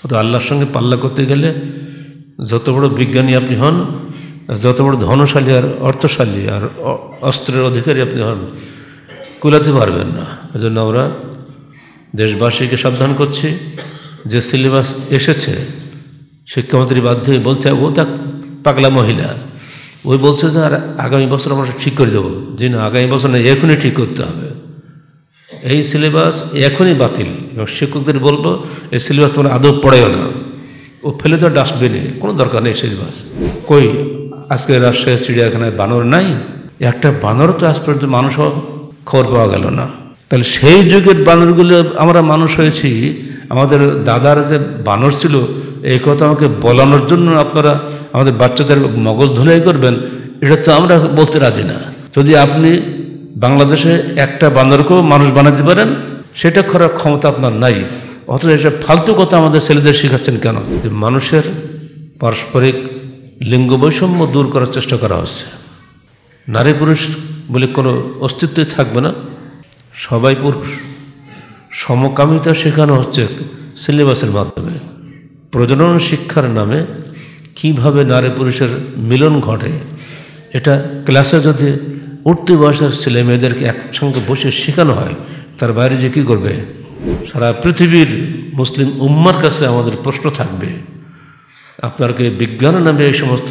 তো আল্লাহর সঙ্গে পাল্লা করতে গেলে যত বড় বিজ্ঞানী আপনি হন, যত বড় ধনশালী আর অর্থশালী আর অস্ত্রের অধিকারী আপনি হন, কুলাতে পারবেন না। এজন্য আমরা দেশবাসীকে সাবধান করছি, যে সিলেবাস এসেছে শিক্ষামন্ত্রী বাধ্য হয়ে বলছে, ও তা পাগলা মহিলা, ওই বলছে যে আর আগামী বছর আমরা ঠিক করে দেবো। যে না, আগামী বছর না, এখনই ঠিক করতে হবে, এই সিলেবাস এখনই বাতিল। এবং শিক্ষকদের বলবো, এই সিলেবাস তোমরা আদৌ পড়েও না, ও ফেলে দেওয়া ডাস্টবিনে, কোনো দরকার নেই সিলেবাস। কই আজকে রাজশাহী চিড়িয়াখানায় বানর নাই? একটা বানর তো আজ পর্যন্ত মানুষ খবর পাওয়া গেল না। তাহলে সেই যুগের বানরগুলো আমরা মানুষ হয়েছি, আমাদের দাদার যে বানর ছিল, এই কথা আমাকে বলানোর জন্য আপনারা আমাদের বাচ্চাদের মগজ ধুলাই করবেন, এটা তো আমরা বলতে রাজি না। যদি আপনি বাংলাদেশে একটা বানরকেও মানুষ বানাতে পারেন, সেটা করার ক্ষমতা আপনার নাই। অথচ এসব ফালতু কথা আমাদের ছেলেদের শেখাচ্ছেন কেন? যে মানুষের পারস্পরিক লিঙ্গ বৈষম্য দূর করার চেষ্টা করা হচ্ছে, নারী পুরুষ বলে কোনো অস্তিত্বই থাকবে না, সবাই পুরুষ। সমকামিতা শেখানো হচ্ছে সিলেবাসের মাধ্যমে। প্রজনন শিক্ষার নামে কিভাবে নারী পুরুষের মিলন ঘটে, এটা ক্লাসে যদি উঠতি বয়সের ছেলে মেয়েদেরকে একসঙ্গে বসে শেখানো হয়, তার বাইরে যে কী করবে? সারা পৃথিবীর মুসলিম উম্মার কাছে আমাদের প্রশ্ন থাকবে, আপনারা কি বিজ্ঞানের নামে এই সমস্ত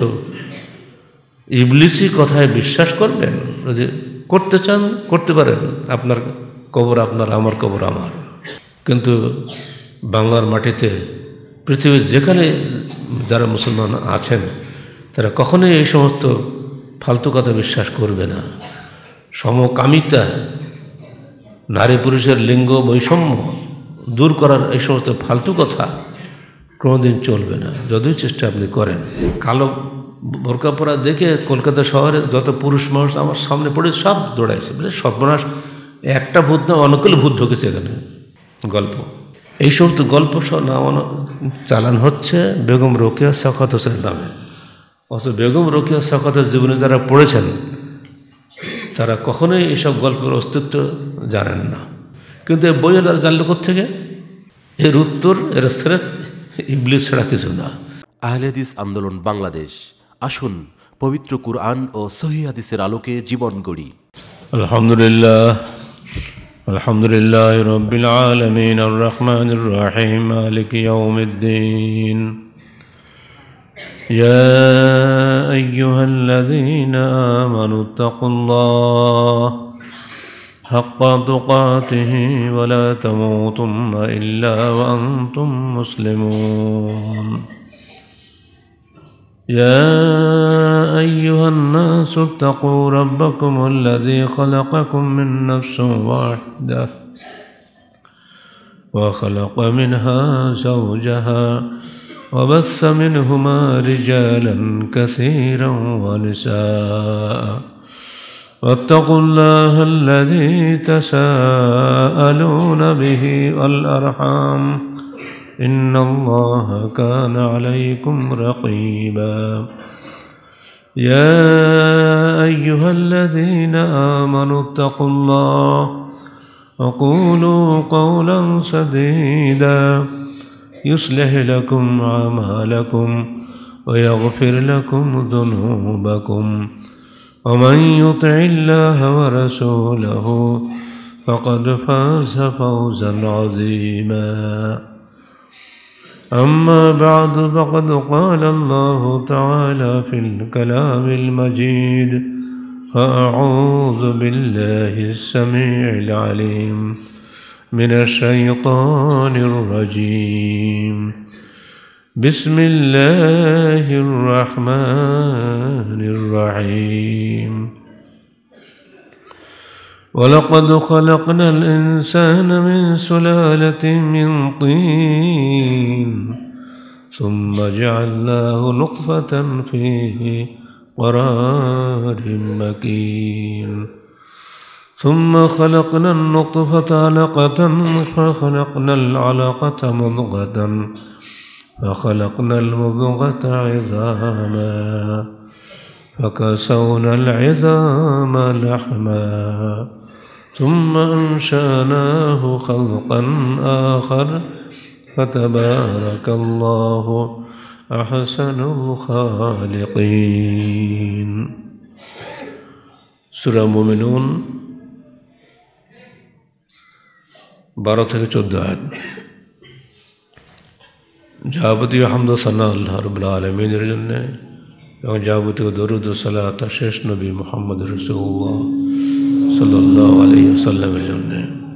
ইবলিসি কথায় বিশ্বাস করবেন? যদি করতে চান করতে পারেন, আপনার কবর আপনার, আমার কবর আমার। কিন্তু বাংলার মাটিতে পৃথিবীর যেখানে যারা মুসলমান আছেন, তারা কখনোই এই সমস্ত ফালতু কথা বিশ্বাস করবে না। সমকামিতা, নারী পুরুষের লিঙ্গ বৈষম্য দূর করার এই সমস্ত ফালতু কথা কোনোদিন চলবে না, যদিও চেষ্টা আপনি করেন। কালো বোরকা পরা দেখে কলকাতা শহরে যত পুরুষ মানুষ আমার সামনে পড়ে সব দৌড়াইছে, বুঝলে? সর্বনাশ, একটা ভূত না অনেকগুলো ভূত ঢুকেছে এখানে। গল্প, এই সমস্ত গল্প সব নামানো চালান হচ্ছে বেগম রোকেয়া শওকত হোসেনের নামে। অথচ বেগম রোকেয়া শওকতের জীবনে যারা পড়েছেন, তারা কখনোই এইসব গল্পের অস্তিত্ব জানেন না। কিন্তু এই বইয়ে তারা জানল কোত্থেকে? এর উত্তর এরা স্রেফ ইবলিস ছাড়া কিছু না। আহলে হাদিস আন্দোলন বাংলাদেশ, আসুন পবিত্র কুরআন ও সহিহ হাদিসের আলোকে জীবন গড়ি। আলহামদুলিল্লাহ, আলহামদুলিল্লাহ রাব্বিল আলামিন, আর রহমানির রহিম, মালিক ইয়াউমিদ্দিন। ইয়া আইয়ুহাল্লাযীনা আমানু তাকুল্লাহ হাক্কা তুকাতিহি ওয়া লা তামুতুন্না ইল্লা ওয়া আনতুম মুসলিমুন। يا أيها الناس اتقوا ربكم الذي خلقكم من نفس واحدة وخلق منها زوجها وبث منهما رجالا كثيرا ونساء واتقوا الله الذي تساءلون به والأرحام إن الله كان عليكم رقيبا. يا أيها الذين آمنوا اتقوا الله وقولوا قولا سديدا يصلح لكم أعمالكم ويغفر لكم ذنوبكم ومن يطع الله ورسوله فقد فاز فوزا عظيما. أما بعد فقد قال الله تعالى في الكلام المجيد: فأعوذ بالله السميع العليم من الشيطان الرجيم. بسم الله الرحمن الرحيم. ولقد خلقنا الإنسان من سلالة من طين ثم جعلناه نطفة في قرار مكين ثم خلقنا النطفة علقة فخلقنا العلقة مضغة فخلقنا المضغة عظاما فكسونا العظام لحما ثم أنشأناه خلقا آخر فتبارك الله أحسن الخالقين সূরা মুমিনুন 12 থেকে 14 আয়াত। যাবতীয় হামদ ও সানা আল্লাহ রাব্বুল আলামিনের জন্য এবং যাবতীয় দরুদ ও সালাত শেষ নবী মুহাম্মদ রাসূলুল্লাহ সাল্লাল্লাহু আলাইহি ওয়াসাল্লামের জন্য।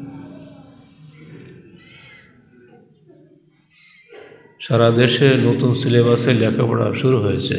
সারা দেশে নতুন সিলেবাসে লেখাপড়া শুরু হয়েছে।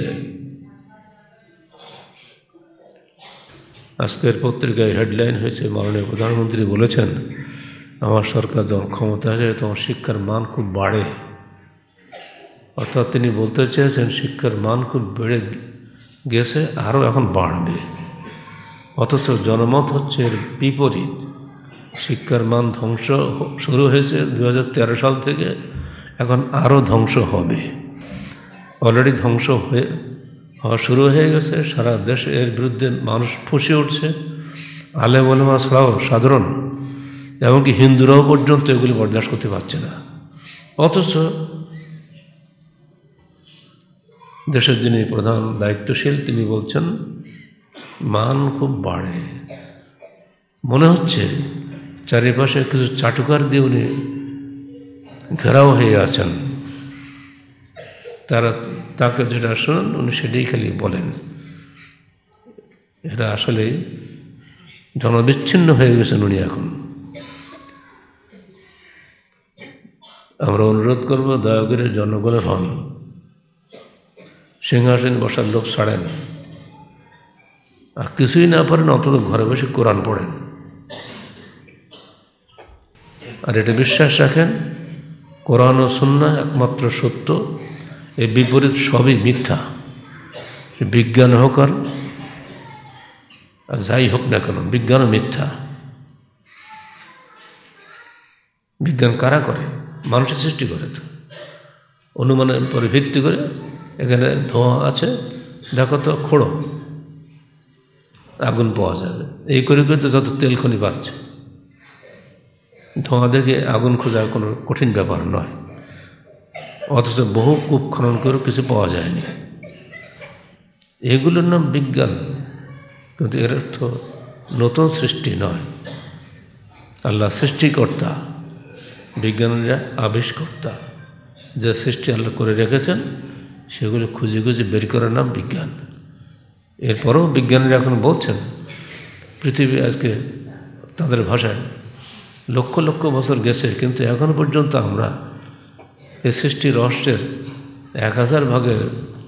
আজকের পত্রিকায় হেডলাইন হয়েছে, মাননীয় প্রধানমন্ত্রী বলেছেন, আমার সরকার যখন ক্ষমতা আসে তখন শিক্ষার মান খুব বাড়ে। অর্থাৎ তিনি বলতে চেয়েছেন শিক্ষার মান খুব বেড়ে গেছে, আরও এখন বাড়বে। অথচ জনমত হচ্ছে এর বিপরীত। শিক্ষার মান ধ্বংস শুরু হয়েছে 2013 সাল থেকে, এখন আরও ধ্বংস হবে। অলরেডি ধ্বংস হওয়া শুরু হয়ে গেছে। সারা দেশে এর বিরুদ্ধে মানুষ ফুঁসে উঠছে। আলেম ওলামা ছাড়াও সাধারণ এমনকি হিন্দুরাও পর্যন্ত এগুলি বরদাস্ত করতে পারছে না। অথচ দেশের যিনি প্রধান দায়িত্বশীল তিনি বলছেন মান খুব বাড়ে। মনে হচ্ছে চারিপাশে কিছু চাটুকার দিয়ে উনি ঘেরাও হয়ে আছেন। তাকে যেটা শোনেন উনি সেটাই খালি বলেন। এরা আসলে জনবিচ্ছিন্ন হয়ে গেছেন উনি এখন। আমরা অনুরোধ করব দয়া করে জনগণের হন, সিংহাসন বসার লোভ ছাড়েন, আর কিছুই না পারেন অন্তত ঘরে বসে কোরআন পড়েন। আর এটা বিশ্বাস রাখেন কোরআন ও সুন্নাহ একমাত্র সত্য, এর বিপরীত সবই মিথ্যা। বিজ্ঞান হোক আর যাই হোক না কেন, বিজ্ঞানও মিথ্যা। বিজ্ঞান কারা করে? মানুষের সৃষ্টি করে। তো অনুমানের পরে ভিত্তি করে এখানে ধোঁয়া আছে, দেখো তো খোঁড়ো, আগুন পাওয়া যাবে। এই করে করে তো যত তেল খনি পাচ্ছে। ধোঁয়া দেখে আগুন খোঁজা কোনো কঠিন ব্যাপার নয়। অথচ বহু কূপ খনন করেও কিছু পাওয়া যায়নি। এগুলোর নাম বিজ্ঞান, কিন্তু এর অর্থ নতুন সৃষ্টি নয়। আল্লাহ সৃষ্টিকর্তা, বিজ্ঞানীরা আবিষ্কর্তা। যে সৃষ্টি আল্লাহ করে রেখেছেন সেগুলো খুঁজে খুঁজে বের করার নাম বিজ্ঞান। এরপরেও বিজ্ঞানীরা এখন বলছেন পৃথিবী আজকে তাদের ভাষায় লক্ষ লক্ষ বছর গেছে, কিন্তু এখনও পর্যন্ত আমরা এই সৃষ্টির রহস্যের 1000 ভাগের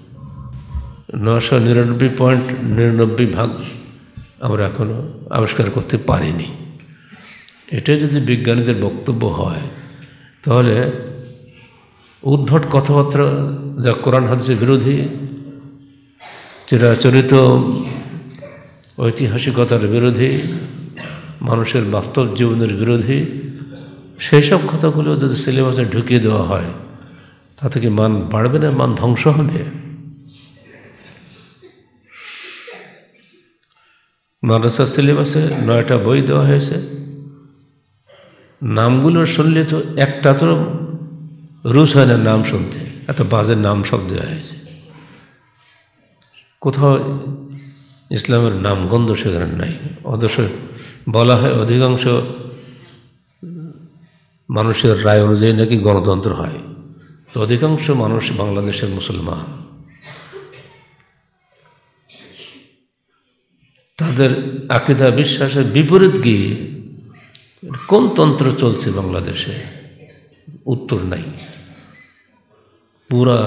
999.99 ভাগ আমরা এখনও আবিষ্কার করতে পারিনি। এটাই যদি বিজ্ঞানীদের বক্তব্য হয়, তাহলে উদ্ভট কথাবার্তা যা কোরআন হাদিসের বিরোধী, চিরাচরিত ঐতিহাসিকতার বিরোধী, মানুষের বাস্তব জীবনের বিরোধী, সেই সব কথাগুলো যদি সিলেবাসে ঢুকিয়ে দেওয়া হয়, তা থেকে মান বাড়বে না, মান ধ্বংস হবে। মাদ্রাসার সিলেবাসে 9টা বই দেওয়া হয়েছে। নামগুলো শুনলে তো একটা তো রুচ হয় না নাম শুনতে, এত বাজে নাম সব দেওয়া হয়েছে। কোথাও ইসলামের নাম গন্ধ সেখানে নাই। অথচ বলা হয় অধিকাংশ মানুষের রায় অনুযায়ী নাকি গণতন্ত্র হয়। তো অধিকাংশ মানুষ বাংলাদেশের মুসলমান। তাদের আকীদা বিশ্বাসের বিপরীত গিয়ে কোন তন্ত্র চলছে বাংলাদেশে? উত্তর নাই। পুরা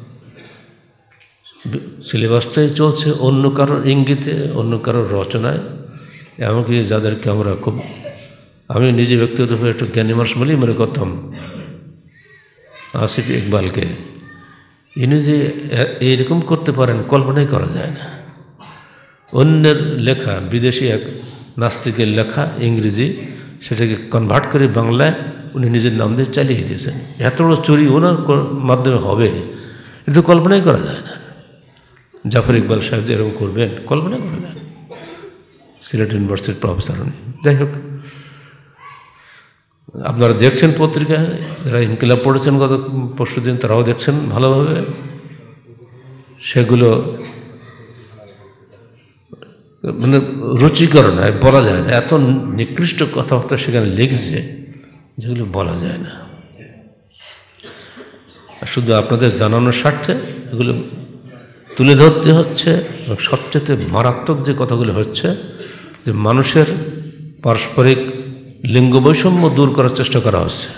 সিলেবাসটাই চলছে অন্য কারোর ইঙ্গিতে, অন্য কারোর রচনায়। এমনকি যাদেরকে আমরা আমি নিজে ব্যক্তিগতভাবে একটু জ্ঞানী মানুষ বলেই মনে করতাম আসিফ ইকবালকে, ইনি যে এইরকম করতে পারেন কল্পনাই করা যায় না। অন্যের লেখা, বিদেশি এক নাস্তিকের লেখা ইংরেজি, সেটাকে কনভার্ট করে বাংলায় উনি নিজের নাম দিয়ে চালিয়ে দিয়েছেন। এত বড় চুরি ওনার মাধ্যমে হবে এটা কল্পনাই করা যায় না। জাফর ইকবাল সাহেব যে এরকম করবেন কল্পনা করা যায় না। সিলেট ইউনিভার্সিটির প্রফেসর উনি। যাই হোক, আপনারা দেখছেন পত্রিকায়, যারা ইনকিলাব পড়েছেন গত পরশু দিন তারাও দেখছেন ভালোভাবে, সেগুলো মানে রুচিকর নয়, বলা যায় না। এত নিকৃষ্ট কথাবার্তা সেখানে লিখেছে যেগুলো বলা যায় না। শুধু আপনাদের জানানোর স্বার্থে এগুলো তুলে ধরতে হচ্ছে। এবং সবচেয়ে মারাত্মক যে কথাগুলো হচ্ছে যে মানুষের পারস্পরিক লিঙ্গ বৈষম্য দূর করার চেষ্টা করা হচ্ছে।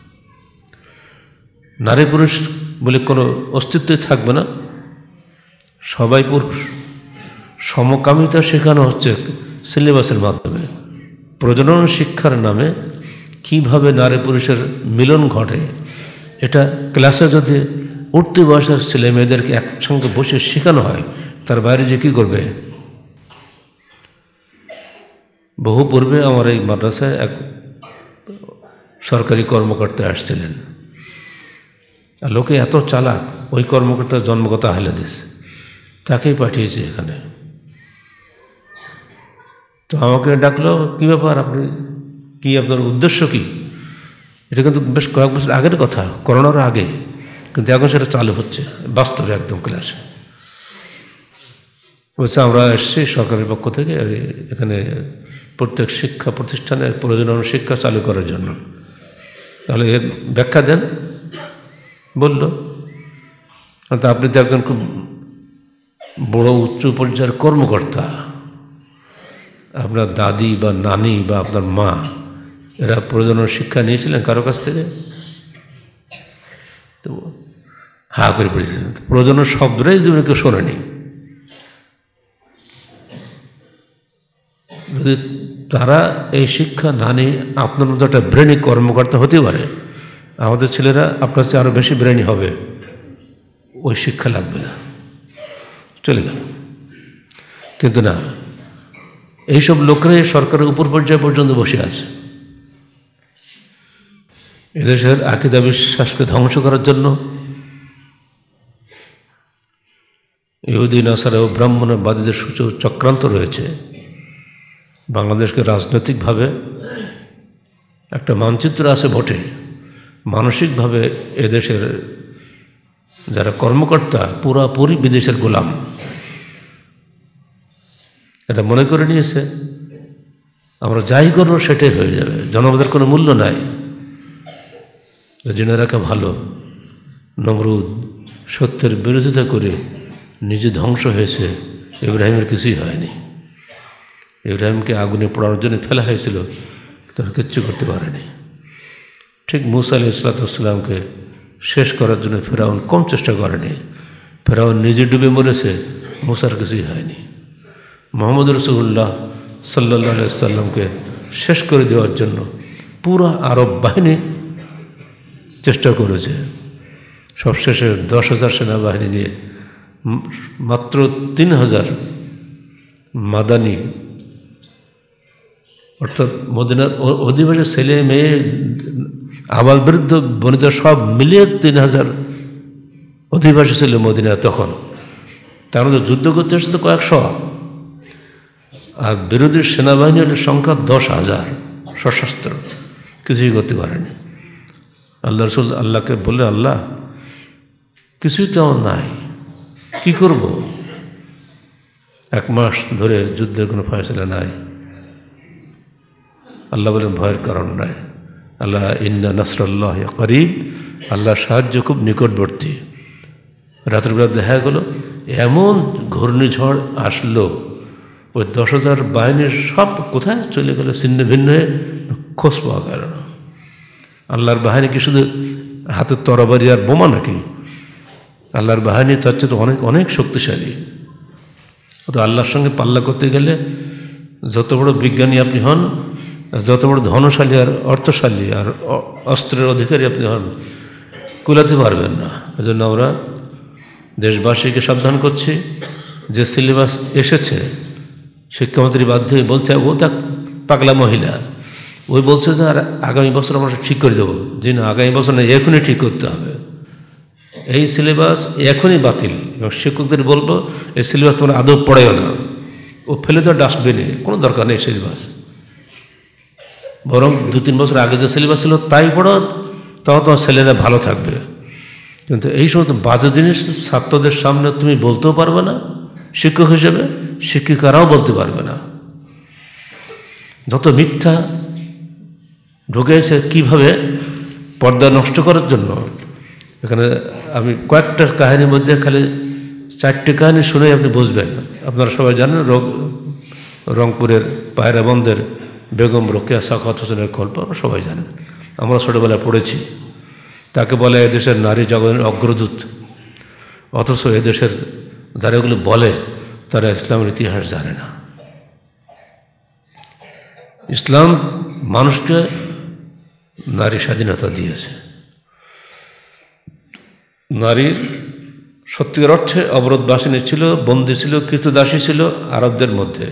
নারী পুরুষ বলে কোনো অস্তিত্বই থাকবে না, সবাই পুরুষ। সমকামিতা শেখানো হচ্ছে সিলেবাসের মাধ্যমে। প্রজনন শিক্ষার নামে কিভাবে নারী পুরুষের মিলন ঘটে, এটা ক্লাসে যদি উঠতি বয়সের ছেলে মেয়েদেরকে একসঙ্গে বসে শেখানো হয়, তার বাইরে যে কী করবে? বহু পূর্বে আমার এই মাদ্রাসায় এক সরকারি কর্মকর্তা আসছিলেন, আর লোকে এত চালাক, ওই কর্মকর্তার জন্মগত আহলেদিস, তাকেই পাঠিয়েছে এখানে। তো আমাকে ডাকলো, কী ব্যাপার, আপনি কি, আপনার উদ্দেশ্য কি? এটা কিন্তু বেশ কয়েক বছর আগের কথা, করোনার আগে, কিন্তু এখন সেটা চালু হচ্ছে বাস্তবে একদম ক্লাসে। বলছে আমরা এসছি সরকারের পক্ষ থেকে এখানে প্রত্যেক শিক্ষা প্রতিষ্ঠানের প্রয়োজনীয় শিক্ষা চালু করার জন্য। তাহলে এর ব্যাখ্যা দেন। বলল, তা আপনি তো একজন খুব বড় উচ্চ পর্যায়ের কর্মকর্তা, আপনার দাদি বা নানি বা আপনার মা এরা প্রয়োজনীয় শিক্ষা নিয়েছিলেন কারো কাছ থেকে? তো হা করে পড়েছিলেন। প্রয়োজনীয় শব্দটাই জীবনে কেউ শোনেনি। যদি তারা এই শিক্ষা না নিয়ে, আপনার মধ্যে একটা ব্রেনি কর্মকর্তা হতে পারে, আমাদের ছেলেরা আপনার চেয়ে আরও বেশি ব্রেনি হবে, ওই শিক্ষা লাগবে না, চলে গেল। কিন্তু না, এইসব লোকরাই সরকারের উপর পর্যায় পর্যন্ত বসে আছে এদেশের আকীদা বিশ্বাসকে ধ্বংস করার জন্য। ইহুদি নাসারা ও ব্রাহ্মণবাদীদের সূচক চক্রান্ত রয়েছে। বাংলাদেশকে রাজনৈতিকভাবে একটা মানচিত্র আছে বটে, মানসিকভাবে এদেশের যারা কর্মকর্তা পুরাপুরি বিদেশের গোলাম। এটা মনে করে নিয়েছে আমরা যাই করবো সেটাই হয়ে যাবে, জনগণের কোনো মূল্য নাই। জেনে রাখা ভালো, নমরুদ সত্যের বিরোধিতা করে নিজে ধ্বংস হয়েছে, ইব্রাহিমের কিছুই হয়নি। ইব্রাহিমকে আগুনে পোড়ানোর জন্য ফেলা হয়েছিল, তারা কিচ্ছু করতে পারেনি। ঠিক মুসা আলাইহিসসালামকে শেষ করার জন্য ফেরাউন কম চেষ্টা করেনি। ফেরাউন নিজে ডুবে মরেছে, মুসার কিছুই হয়নি। মুহাম্মদ রাসূলুল্লাহ সাল্লাল্লাহু আলাইহি ওয়াসাল্লামকে শেষ করে দেওয়ার জন্য পুরো আরব বাহিনী চেষ্টা করেছে। সবশেষে 10,000 সেনাবাহিনী নিয়ে মাত্র 3,000 মাদানী, অর্থাৎ মদিনার অধিবাসী ছেলে মেয়ে আবাল বৃদ্ধ বনিতা সব মিলিয়ে 3,000 অধিবাসী ছিল মদিনা তখন। তার মধ্যে যুদ্ধ করতে এসেছে কয়েকশো, আর বিরোধী সেনাবাহিনীর সংখ্যা 10,000 সশস্ত্র, কিছুই করতে পারেনি। আল্লাহ রসুল আল্লাহকে বললেন, আল্লাহ কিছুই তো আমার নাই, কী করব? 1 মাস ধরে যুদ্ধের কোনো ফয়সালা নাই। আল্লাহ বলেন, ভয়ের কারণ নাই। আল্লাহ ইন্না নাসরাল্লাহি করিব, আল্লাহর সাহায্য খুব নিকটবর্তী। রাত্রিবেলা দেখা গেল এমন ঘূর্ণিঝড় আসলো, ওই 10,000 বাহিনীর সব কোথায় চলে গেল, ছিন্ন ভিন্ন হয়ে খোঁজ পাওয়া গেল না। আল্লাহর বাহিনী কি শুধু হাতের তরবারি আর বোমা নাকি? আল্লাহর বাহিনী তার চেয়ে তো অনেক অনেক শক্তিশালী। তো আল্লাহর সঙ্গে পাল্লা করতে গেলে যত বড় বিজ্ঞানী আপনি হন, যত বড় ধনশালী আর অর্থশালী আর অস্ত্রের অধিকারী আপনি হন, কুলাতে পারবেন না। এজন্য আমরা দেশবাসীকে সাবধান করছি, যে সিলেবাস এসেছে শিক্ষামন্ত্রী বাধ্য হয়ে বলছে, ও তা পাগলা মহিলা, ওই বলছে যে আর আগামী বছর আমরা ঠিক করে দেবো। যে না, আগামী বছর না, এখনই ঠিক করতে হবে। এই সিলেবাস এখনই বাতিল। এবং শিক্ষকদের বলবো, এই সিলেবাস তোমরা আদৌ পড়েও না, ও ফেলে দেওয়া ডাস্টবিনে, কোনো দরকার নেই সিলেবাস। বরং 2-3 বছর আগে যে সিলেবাস ছিল তাই পড়ো, তাও তোমার ছেলেরা ভালো থাকবে। কিন্তু এই সমস্ত বাজে জিনিস ছাত্রদের সামনে তুমি বলতেও পারবে না, শিক্ষক হিসেবে শিক্ষিকারাও বলতে পারবে না। যত মিথ্যা ঢুকেছে কীভাবে পর্দা নষ্ট করার জন্য। এখানে আমি কয়েকটা কাহিনীর মধ্যে খালি 4টে কাহিনী শুনেই আপনি বুঝবেন। আপনারা সবাই জানেন রংপুরের পায়রাবন্দের বেগম রোকেয়া সাখাওয়াত হোসেনের গল্প আমরা সবাই জানেন, আমরা ছোটোবেলায় পড়েছি। তাকে বলে এদেশের নারী জগতের অগ্রদূত, অথচ এদেশের যারা এগুলো বলে তারা ইসলামের ইতিহাস জানে না। ইসলাম মানুষকে নারী স্বাধীনতা দিয়েছে। নারী সত্যিকার অর্থে অবরোধবাসিনী ছিল, বন্দী ছিল, কৃতদাসী ছিল আরবদের মধ্যে।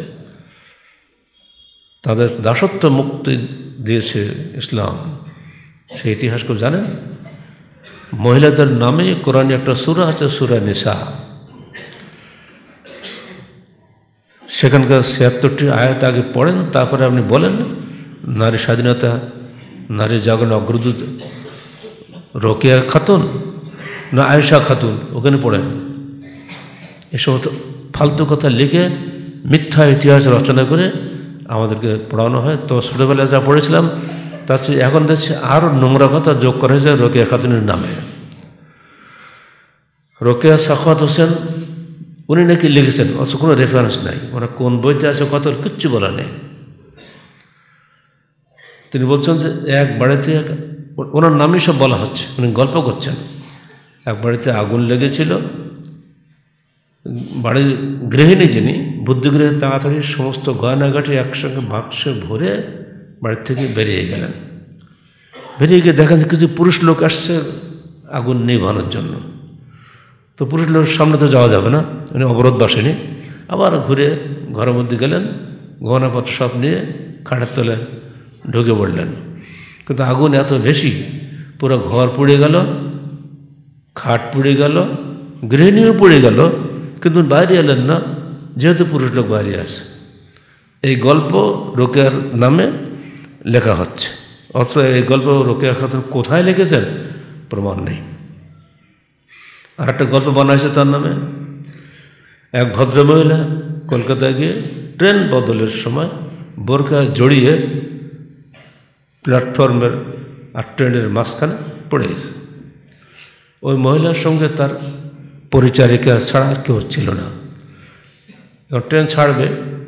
তাদের দাসত্ব মুক্তি দিয়েছে ইসলাম, সেই ইতিহাস কেউ জানেন? মহিলাদের নামে কোরআনে একটা সূরা আছে, সূরা নিসা। সেখানকার ৭৬টি আয়াত আগে পড়েন, তারপরে আপনি বলেন নারী স্বাধীনতা, নারী জাগরণ অগ্রদূত রোকেয়া খাতুন না আয়েশা খাতুন, ওখানে পড়েন। এ সমস্ত ফালতু কথা লিখে মিথ্যা ইতিহাস রচনা করে আমাদেরকে পড়ানো হয়। তো ছোটোবেলায় যা পড়েছিলাম তার চেয়ে এখন দেখছি আরও নোংরা কথা যোগ করা হয়েছে রোকেয়া খাতুনের নামে। রোকেয়া সাখাওয়াত হোসেন উনি নাকি লিখেছেন, অথচ কোনো রেফারেন্স নাই, ওরা কোন বইতে আছে কত কিচ্ছু বলা নেই। তিনি বলছেন যে এক বাড়িতে, ওনার নামই সব বলা হচ্ছে, উনি গল্প করছেন। এক বাড়িতে আগুন লেগেছিল, বাড়ির গৃহিণী যিনি বুদ্ধিগৃহে তাড়াতাড়ি সমস্ত গয়নাগাটি একসঙ্গে বাক্সে ভরে বাড়ির থেকে বেরিয়ে গেলেন। বেরিয়ে গিয়ে দেখেন কিছু পুরুষ লোক আসছে আগুন নিভানোর জন্য। তো পুরুষ লোকের সামনে তো যাওয়া যাবে না, উনি অবরোধবাসিনী। আবার ঘুরে ঘরের মধ্যে গেলেন, গহনাপত্র সব নিয়ে খাটের তলে ঢুকে পড়লেন। কিন্তু আগুন এত বেশি, পুরো ঘর পুড়ে গেল, খাট পুড়ে গেল, গৃহিণীও পুড়ে গেল, কিন্তু বাইরে এলেন না, যেহেতু পুরুষ লোক বাইরে আছে। এই গল্প রোকেয়ার নামে লেখা হচ্ছে, অথচ এই গল্প রোকেয়া খাতুন কোথায় লিখেছেন প্রমাণ নেই। আর একটা গল্প বানাইছে তার নামে। এক ভদ্রমহিলা কলকাতায় গিয়ে ট্রেন বদলের সময় বোরকা জড়িয়ে প্ল্যাটফর্মের আর ট্রেনের মাঝখানে পড়ে গেছে। ওই মহিলার সঙ্গে তার পরিচারিকা ছাড়া আর কেউ ছিল না। যখন ট্রেন ছাড়বে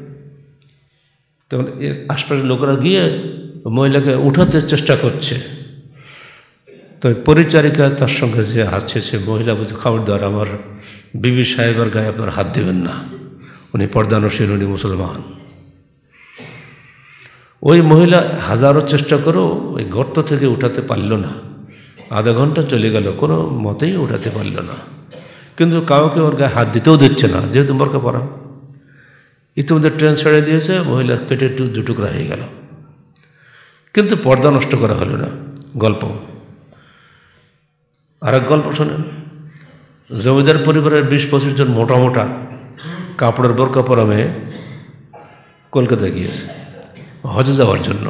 তখন এর আশপাশের লোকেরা গিয়ে মহিলাকে উঠাতে চেষ্টা করছে। তো পরিচারিকা তার সঙ্গে যে আছে সে মহিলা বলছে, খবরদার আমার বিবি সাহেবের গায়ে আপনার হাত দেবেন না, উনি পর্দানসীন, উনি মুসলমান। ওই মহিলা হাজারো চেষ্টা করেও ওই গর্ত থেকে উঠাতে পারল না। আধা ঘন্টা চলে গেল, কোনো মতেই উঠাতে পারল না। কিন্তু কাউকে ওর গায়ে হাত দিতেও দিচ্ছে না, যেহেতু বোরকা পরা। ইতিমধ্যে ট্রেন ছেড়ে দিয়েছে, মহিলা কেটে দুটুকরা হয়ে গেল, কিন্তু পর্দা নষ্ট করা হলো না। গল্প। আর এক গল্প শোনেন। জমিদার পরিবারের 20-25 জন মোটা মোটা কাপড়ের বোরকা পরা মেয়ে কলকাতায় গিয়েছে হজে যাওয়ার জন্য।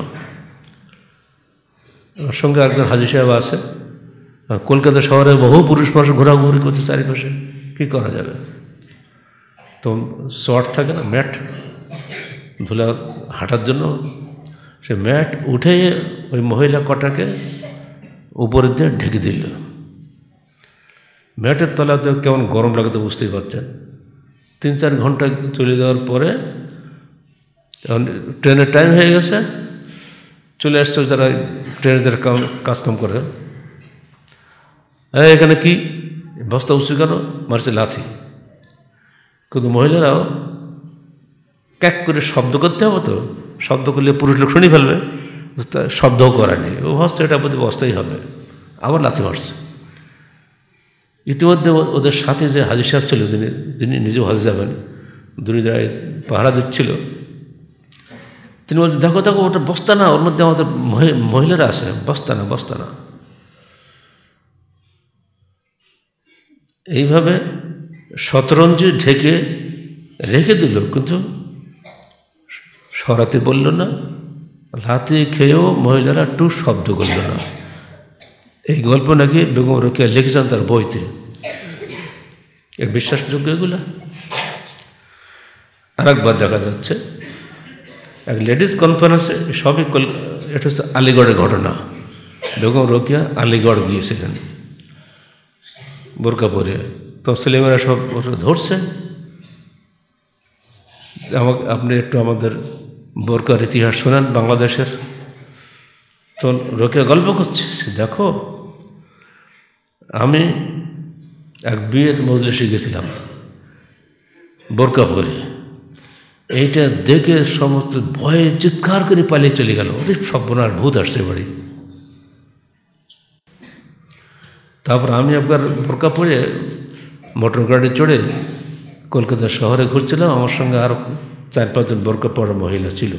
ওর সঙ্গে একজন হাজি সাহেব আছে। কলকাতা শহরে বহু পুরুষ মানুষ ঘোরাঘুরি করছে চারিপাশে, কী করা যাবে? তো শর্ট থাকে না, ম্যাট ধুলা হাঁটার জন্য, সে ম্যাট উঠে ওই মহিলা কটাকে উপরে দিয়ে ঢেকে দিল। ম্যাটের তলাতে কেমন গরম লাগে তো বুঝতেই পারছেন। 3-4 ঘন্টা চলে যাওয়ার পরে ট্রেনের টাইম হয়ে গেছে, চলে আসছে যারা ট্রেনে যারা কাজকাম করে, এখানে কি বস্তা উঁচু কেন, মারছে লাথি। কিন্তু মহিলারাও ক্যাক করে শব্দ করতে হবে, তো শব্দ করলে পুরুষ লোক শুনে ফেলবে, শব্দও করেনি, ও ভাবছে এটা প্রতি বস্তাই হবে, আবার লাথি মারছে। ইতিমধ্যে ওদের সাথে যে হাজি সাহেব ছিল, যিনি নিজেও হাজি যাবেন, দূরে দাঁড়িয়ে পাহারা দিচ্ছিল, তিনি বলছেন, দেখো দেখো ওটা বস্তা না, ওর মধ্যে আমাদের মহিলারা আছে, বস্তা না বস্তা না। এইভাবে শতরঞ্জি ঢেকে রেখে দিল, কিন্তু সরাতে বলল না, লাথি খেয়েও মহিলারা টু শব্দ করল না। এই গল্প নাকি বেগম রোকেয়া লিখেছেন তার বইতে। এর বিশ্বাসযোগ্য এগুলা? আর একবার দেখা যাচ্ছে এক লেডিস কনফারেন্সে, সবই এটা হচ্ছে আলিগড়ের ঘটনা। বেগম রোকেয়া আলিগড় গিয়েছিলেন বোরকা পরে, তো ছেলেমেয়েরা সব ধরছে, আপনি একটু আমাদের বোরকার ইতিহাস শোনান বাংলাদেশের। তো রোকেয়া গল্প করছে, দেখো আমি এক বিয়ের মজলিসে গেছিলাম বোরকা পরে, এইটা দেখে সমস্ত ভয়ে চিৎকার করে পালিয়ে চলে গেল, অনেক সর্বনাশ, ভূত আসছে বাড়ি। তারপর আমি একবার বোরকা পরে মোটর গাড়ি চড়ে কলকাতা শহরে ঘুরছিলাম, আমার সঙ্গে আরও 4-5 জন বোরকা পরা মহিলা ছিল।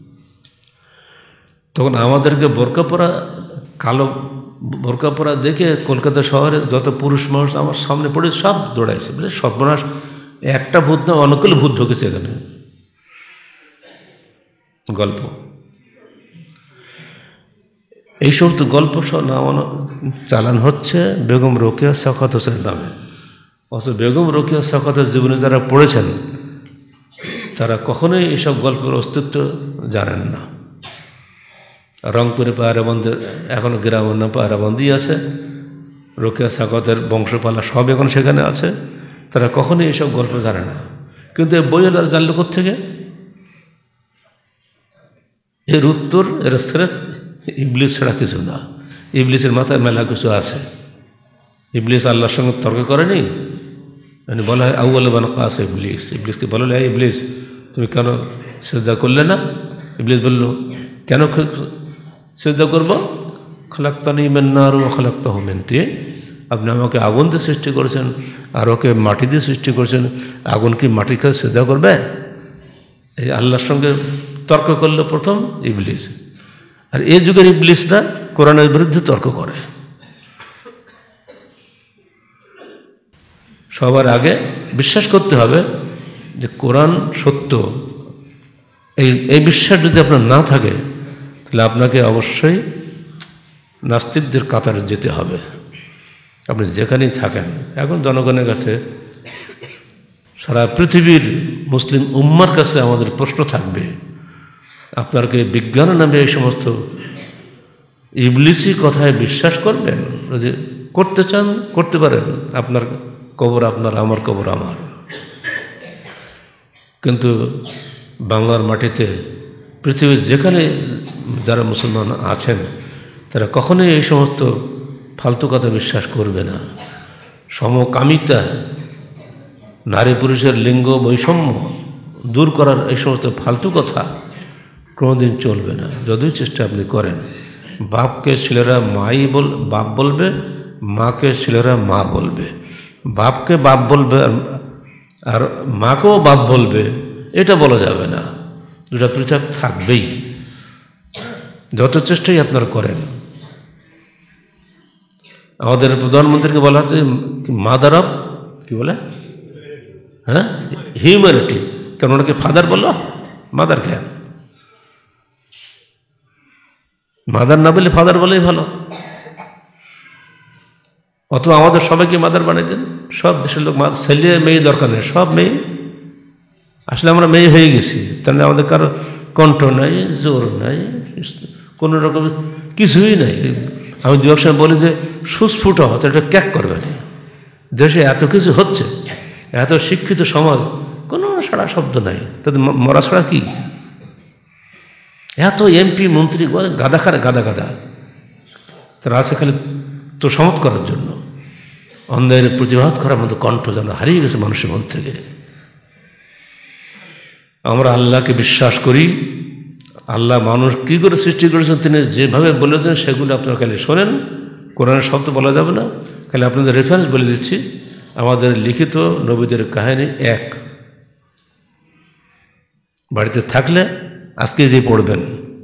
তখন আমাদেরকে বোরকা পরা, কালো বোরকা পরা দেখে কলকাতা শহরে যত পুরুষ মানুষ আমার সামনে পড়ে সব দৌড়াইছে, বলে সর্বনাশ, একটা ভূত না অনেকগুলো ভূত ঢুকেছে এখানে। গল্প, এই সমস্ত গল্প সব নামানো চালান হচ্ছে বেগম রোকেয়া শওকত হোসেনের নামে। অথচ বেগম রোকেয়া শওকতের জীবনে যারা পড়েছেন তারা কখনোই এসব গল্পের অস্তিত্ব জানেন না। রংপুরে পায়রাবন্দের এখনও গ্রামের নাম পায়রাবন্দি আছে, রোকেয়া শওকতের বংশপালা সব এখন সেখানে আছে, তারা কখনোই এসব গল্প জানে না। কিন্তু এই বইয়ে তারা জানলো কোত্থেকে? এর উত্তর এরা স্রেফ ইবলিস ছাড়া কিছু না। ইবলিসের মাথায় মেলা কিছু আছে। ইবলিস আল্লাহর সঙ্গে তর্ক করেনি, মানে বলা হয় আউয়াল বান কাস ইবলিস। ইবলিসকে বলা হয়, ইবলিস তুমি কেন সিজদা করলে না? ইবলিস বলল, কেন সিজদা করবো? খালাক্তানি মিন নার ওয়া খালাক্তাহু মিন তিন। আপনি আমাকে আগুন দিয়ে সৃষ্টি করেছেন আর ওকে মাটি দিয়ে সৃষ্টি করেছেন, আগুন কি মাটির কাছে সিজদা করবে? এই আল্লাহর সঙ্গে তর্ক করলো প্রথম ইবলিস। আর এই যুগের ইবলিসরা কোরআনের বিরুদ্ধে তর্ক করে। সবার আগে বিশ্বাস করতে হবে যে কোরআন সত্য। এই বিশ্বাস যদি আপনার না থাকে তাহলে আপনাকে অবশ্যই নাস্তিকদের কাতারে যেতে হবে, আপনি যেখানেই থাকেন। এখন জনগণের কাছে, সারা পৃথিবীর মুসলিম উম্মার কাছে আমাদের প্রশ্ন থাকবে, আপনার কি বিজ্ঞানের নামে এই সমস্ত ইবলিসি কথায় বিশ্বাস করবেন? যদি করতে চান করতে পারেন, আপনার কবর আপনার, আমার কবর আমার। কিন্তু বাংলার মাটিতে পৃথিবীর যেখানে যারা মুসলমান আছেন তারা কখনোই এই সমস্ত ফালতু কথা বিশ্বাস করবে না। সমকামিতা, নারী পুরুষের লিঙ্গ বৈষম্য দূর করার এই সমস্ত ফালতু কথা কোনোদিন চলবে না, যদিও চেষ্টা আপনি করেন। বাপকে ছেলেরা বাপ বলবে, মাকে ছেলেরা মা বলবে। বাপকে বাপ বলবে আর মাকেও বাপ বলবে, এটা বলা যাবে না। দুটা পৃথক থাকবেই, যত চেষ্টাই আপনারা করেন। আমাদের প্রধানমন্ত্রীকে বলা হচ্ছে মাদার অফ, কি বলে, হ্যাঁ, হিউম্যানিটি। কেন ওনাকে ফাদার বললো? মাদার কেন? মাদার না বলে ফাদার বলেই ভালো। অথবা আমাদের সবাইকে মাদার বানিয়ে দেন। সব দেশের লোক ছেলে মেয়ে দরকার নেই, সব মেয়ে। আসলে আমরা মেয়ে হয়ে গেছি, তাহলে আমাদের কারো কণ্ঠ নাই, জোর নাই, কোনো রকম কিছুই নাই। আমি দু এক সময় বলি যে সুস্ফুট হতে এটা ক্যাক করবে না। দেশে এত কিছু হচ্ছে, এত শিক্ষিত সমাজ, কোনো সাড়া শব্দ নাই, তাদের মরা ছাড়া কি? এত এমপি মন্ত্রী গাদা খারে গাদা গাদা, তারা আছে খালি তো সমত করার জন্য। অন্যের প্রতিবাদ করার মতো কণ্ঠ যেন হারিয়ে গেছে মানুষের মধ্যে থেকে। আমরা আল্লাহকে বিশ্বাস করি। আল্লাহ মানুষ কী করে সৃষ্টি করেছেন, তিনি যেভাবে বলেছেন সেগুলো আপনারা খালি শোনেন। কোরআনের শব্দ বলা যাবে না, খালি আপনাদের রেফারেন্স বলে দিচ্ছি। আমাদের লিখিত নবীদের কাহিনী এক, বাড়িতে থাকলে আজকে যে পড়বেন।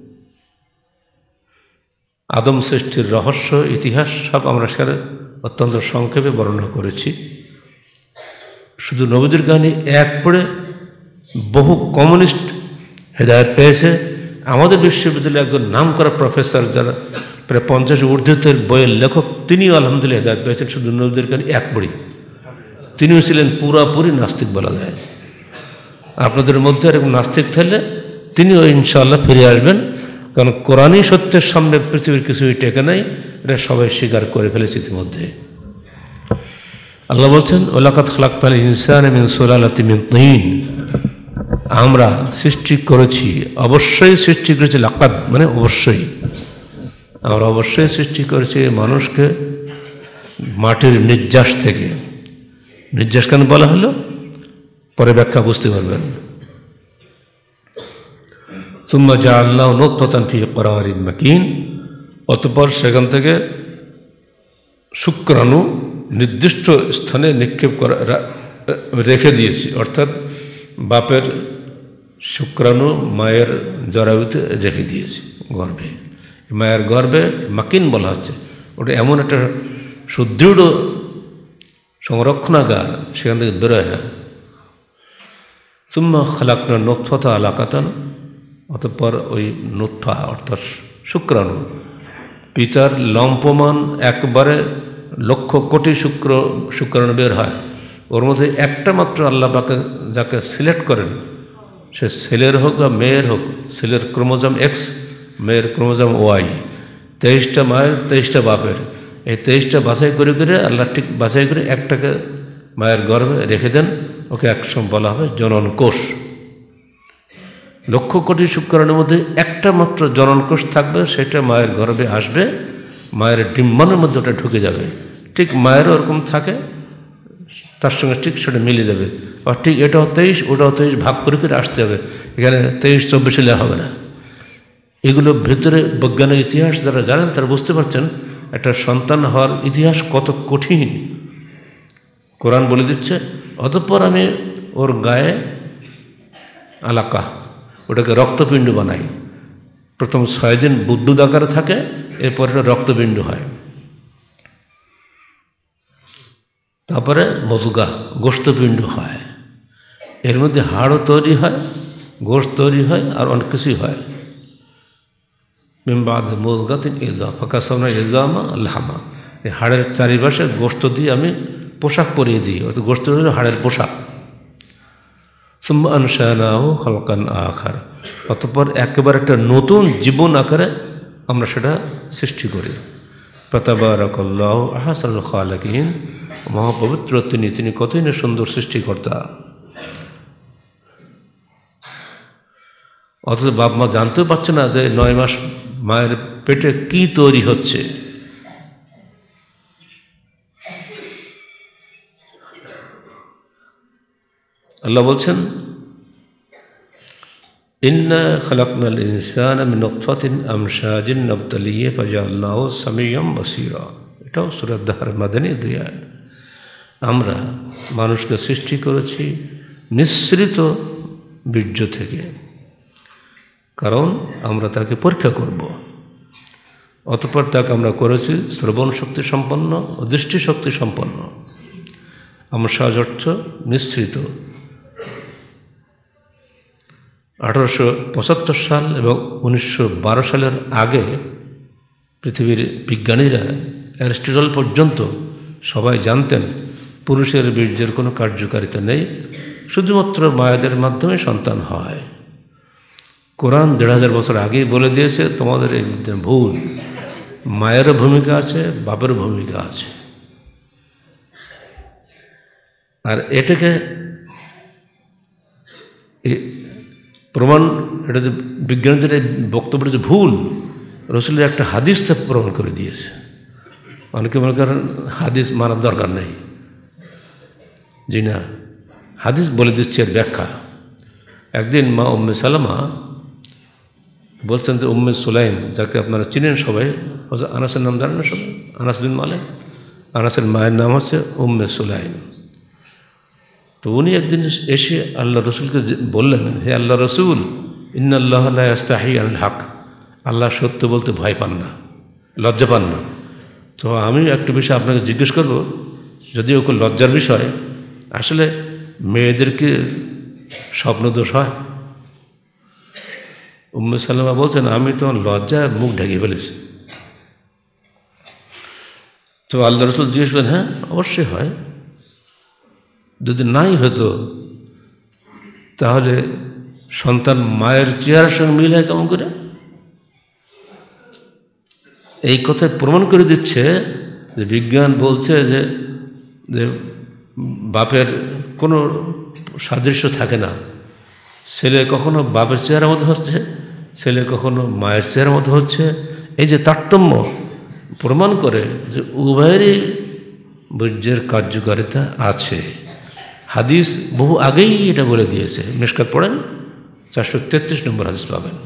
আদম সৃষ্টির রহস্য, ইতিহাস সব আমরা সেখানে অত্যন্ত সংক্ষেপে বর্ণনা করেছি। শুধু নবীদের কাহিনী এক পড়ে বহু কমিউনিস্ট হেদায়েত পেয়েছে, আমাদের বিশ্ববিদ্যালয়ে একজন নাম করা প্রফেসর, যারা প্রায় 50 ঊর্ধ্বের বইয়ের লেখক, তিনিও আলহামদুলিল্লাহ হেদায়েত পেয়েছেন শুধু নবীদের কাছে এক পড়ি। তিনিও ছিলেন পুরাপুরি নাস্তিক বলা যায়। আপনাদের মধ্যে এরকম নাস্তিক থাকলে তিনিও ইনশাআল্লাহ ফিরে আসবেন, কারণ কোরআনই সত্যের সামনে পৃথিবীর কিছুই টেকে নাই, এটা সবাই স্বীকার করে ফেলেছে ইতিমধ্যে। আল্লাহ বলছেন ওয়ালাকাদ খালাকনাল ইনসানা মিন সুলালাতিন মিন তিন, আমরা সৃষ্টি করেছি, অবশ্যই সৃষ্টি করেছি, লাকাদ মানে অবশ্যই, আমরা অবশ্যই সৃষ্টি করেছি মানুষকে মাটির নির্যাস থেকে। নির্যাস কেন বলা হলো পরে ব্যাখ্যা বুঝতে পারবেন। সুম্মা জাআলনাহু নুতফাতান ফি করারিন মাকিন, অতঃপর সেখান থেকে শুক্রাণু নির্দিষ্ট স্থানে নিক্ষেপ করা রেখে দিয়েছি, অর্থাৎ বাপের শুক্রাণু মায়ের জরায়ুতে রেখে দিয়েছি গর্ভে। মায়ের গর্ভে মাকিন বলা হচ্ছে, ওটা এমন একটা সুদৃঢ় সংরক্ষণাগার, সেখান থেকে বেরোয় না। সুম্মা খালাকনা নুতফাতা আলাকাতান, অতঃপর ওই নুতফা অর্থাৎ শুক্রাণু, পিতার লম্পমান একবারে লক্ষ কোটি শুক্রাণু বের হয়, ওর মধ্যে একটা মাত্র আল্লাহ পাকে যাকে সিলেক্ট করেন, সে ছেলের হোক বা মেয়ের হোক, ছেলের ক্রোমোজোম এক্স, মেয়ের ক্রোমোজোম ওয়াই, 23টা মায়ের 23টা বাপের, এই 23টা বাছাই করে করে আল্লাহ ঠিক বাছাই করে একটাকে মায়ের গর্ভে রেখে দেন, ওকে একসময় বলা হবে জনন কোষ। লক্ষ কোটি শুক্রাণুর মধ্যে একটা মাত্র জনন কোষ থাকবে, সেটা মায়ের গর্ভে আসবে, মায়ের ডিম্বাণুর মধ্যে ওটা ঢুকে যাবে। ঠিক মায়েরও ওরকম থাকে, তার সঙ্গে ঠিক সেটা মিলে যাবে, আর ঠিক এটাও 23 ওটাও 23 ভাগ করে করে আসতে হবে, এখানে 23-24 লেখা হবে না। এগুলো ভেতরে বৈজ্ঞানিক ইতিহাস যারা জানেন তারা বুঝতে পারছেন একটা সন্তান হওয়ার ইতিহাস কত কঠিন, কোরআন বলে দিচ্ছে। অতঃপর আমি ওর গায়ে আলাকা, ওটাকে রক্তপিণ্ড বানাই। প্রথম 6 দিন বুদ্বুদ আকারে থাকে, এরপর এটা রক্তপিণ্ড হয়। তারপরে মধুগা গোশতপিণ্ড হয়, এর মধ্যে হাড়ও তৈরি হয়, গোশত তৈরি হয়, আর অনেক কিছুই হয়। মিনবাদ মুদগাতিন ইযা ফাকাসাওনা ইযামা লাহমা, এই হাড়ের চারিপাশে গোশত দিয়ে আমি পোশাক পরিয়ে দিই, অর্থাৎ গোশত হলো হাড়ের পোশাক। সুম্মা আনশানাহু খালকান আখার, অতঃপর একেবারে একটা নতুন জীবন আকারে আমরা সেটা সৃষ্টি করি। ফাতাবারাকাল্লাহু আহসানুল খালিকিন, মহাপবিত্র তিনি কতই না সুন্দর সৃষ্টিকর্তা। অথচ বাপ মা জানতেও পারছে না যে 9 মাস মায়ের পেটে কি তৈরি হচ্ছে। আল্লাহ বলছেন ইন্না খালাকনাল ইনসানা মিন নুতফাতিন আমশাজিন নাবতালিহি ফাজআলনাহু সামিয়্যাম বাসীরা, এটাও সূরা দাহর মাদানী 2 আয়াত। আমরা মানুষকে সৃষ্টি করেছি নিঃসৃত বীর্য থেকে, কারণ আমরা তাকে পরীক্ষা করব। অতঃপর তাকে আমরা করেছি শ্রবণ শক্তি সম্পন্ন ও দৃষ্টি শক্তি সম্পন্ন। আমশাজ অর্থ নিঃসৃত। 1875 সাল এবং 1912 সালের আগে পৃথিবীর বিজ্ঞানীরা, অ্যারিস্টটল পর্যন্ত সবাই জানতেন পুরুষের বীর্যের কোনো কার্যকারিতা নেই, শুধুমাত্র মায়েদের মাধ্যমে সন্তান হয়। কোরআন 1500 বছর আগেই বলে দিয়েছে তোমাদের এই ভুল, মায়েরও ভূমিকা আছে, বাপেরও ভূমিকা আছে। আর এটাকে প্রমাণ, এটা যে বিজ্ঞানীদের বক্তব্যটা যে ভুল, রসুলের একটা হাদিস তা প্রমাণ করে দিয়েছে। অনেকে মনে করেন হাদিস মানার দরকার নেই, জি না, হাদিস বলে দিচ্ছে এর ব্যাখ্যা। একদিন মা উম্মে সালামা বলছেন যে উম্মে সুলাইম, যাকে আপনারা চিনেন সবাই, আনাসের নাম জানেন না সবাই, আনাস বিন মালিক, আনাসের মায়ের নাম হচ্ছে উম্মে সুলাইম। তো উনি একদিন এসে আল্লাহ রসুলকে বললেন, হে আল্লাহ রসুল, ইন্নাল্লাহ লা ইয়াস্তাহি আনিল হক, আল্লাহ সত্য বলতে ভয় পান না, লজ্জা পান না। তো আমি একটা বিষয় আপনাকে জিজ্ঞেস করব, যদিও খুব লজ্জার বিষয়, আসলে মেয়েদেরকে স্বপ্নদোষ হয়? উম্মে সালামা বলছেন, আমি তো লজ্জায় মুখ ঢেকে ফেলেছি। তো আল্লাহ রসুল জিজ্ঞেস করেন, হ্যাঁ অবশ্যই হয়, যদি নাই হতো তাহলে সন্তান মায়ের চেহারার সঙ্গে মিল হয় কেমন করে? এই কথায় প্রমাণ করে দিচ্ছে যে বিজ্ঞান বলছে যে বাপের কোনো সাদৃশ্য থাকে না। ছেলে কখনো বাপের চেহারার মতো হচ্ছে, ছেলে কখনো মায়ের চেহারার মতো হচ্ছে। এই যে তারতম্য প্রমাণ করে যে উভয়েরই বীর্যের কার্যকারিতা আছে। হাদিস বহু আগেই এটা বলে দিয়েছে। মিশকাত পড়েন, 433 নম্বর হাদিস পাবেন।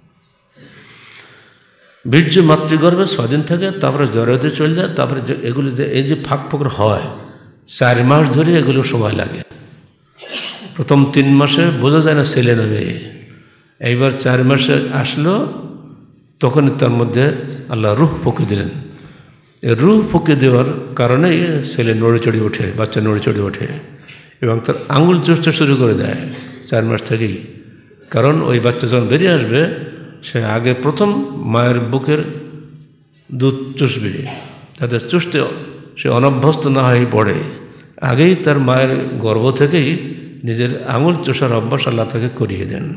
বীর্য মাতৃগর্ভে 6 দিন থাকে, তারপরে জরায়ুতে চলে যায়, তারপরে এগুলো যে এই যে ফাঁক ফোকর হয় 4 মাস ধরে এগুলো সময় লাগে। প্রথম 3 মাসে বোঝা যায় না ছেলে না মেয়ে। এইবার 4 মাসে আসলো, তখনই তার মধ্যে আল্লাহ রূহ ফুঁকে দিলেন। এই রূহ ফুঁকে দেওয়ার কারণেই ছেলে নড়ে চড়ে ওঠে, বাচ্চা নড়ে চড়ে ওঠে এবং তার আঙুল চুষতে শুরু করে দেয় 4 মাস থেকেই। কারণ ওই বাচ্চা যখন বেরিয়ে আসবে, সে আগে প্রথম মায়ের বুকের দুধ চুষবে, যাতে চুষতে সে অনভ্যস্ত না হয়ে পড়ে। আগেই তার মায়ের গর্ভ থেকেই নিজের আঙুল চষার অভ্যাস আল্লাহ তাকে করিয়ে দেন।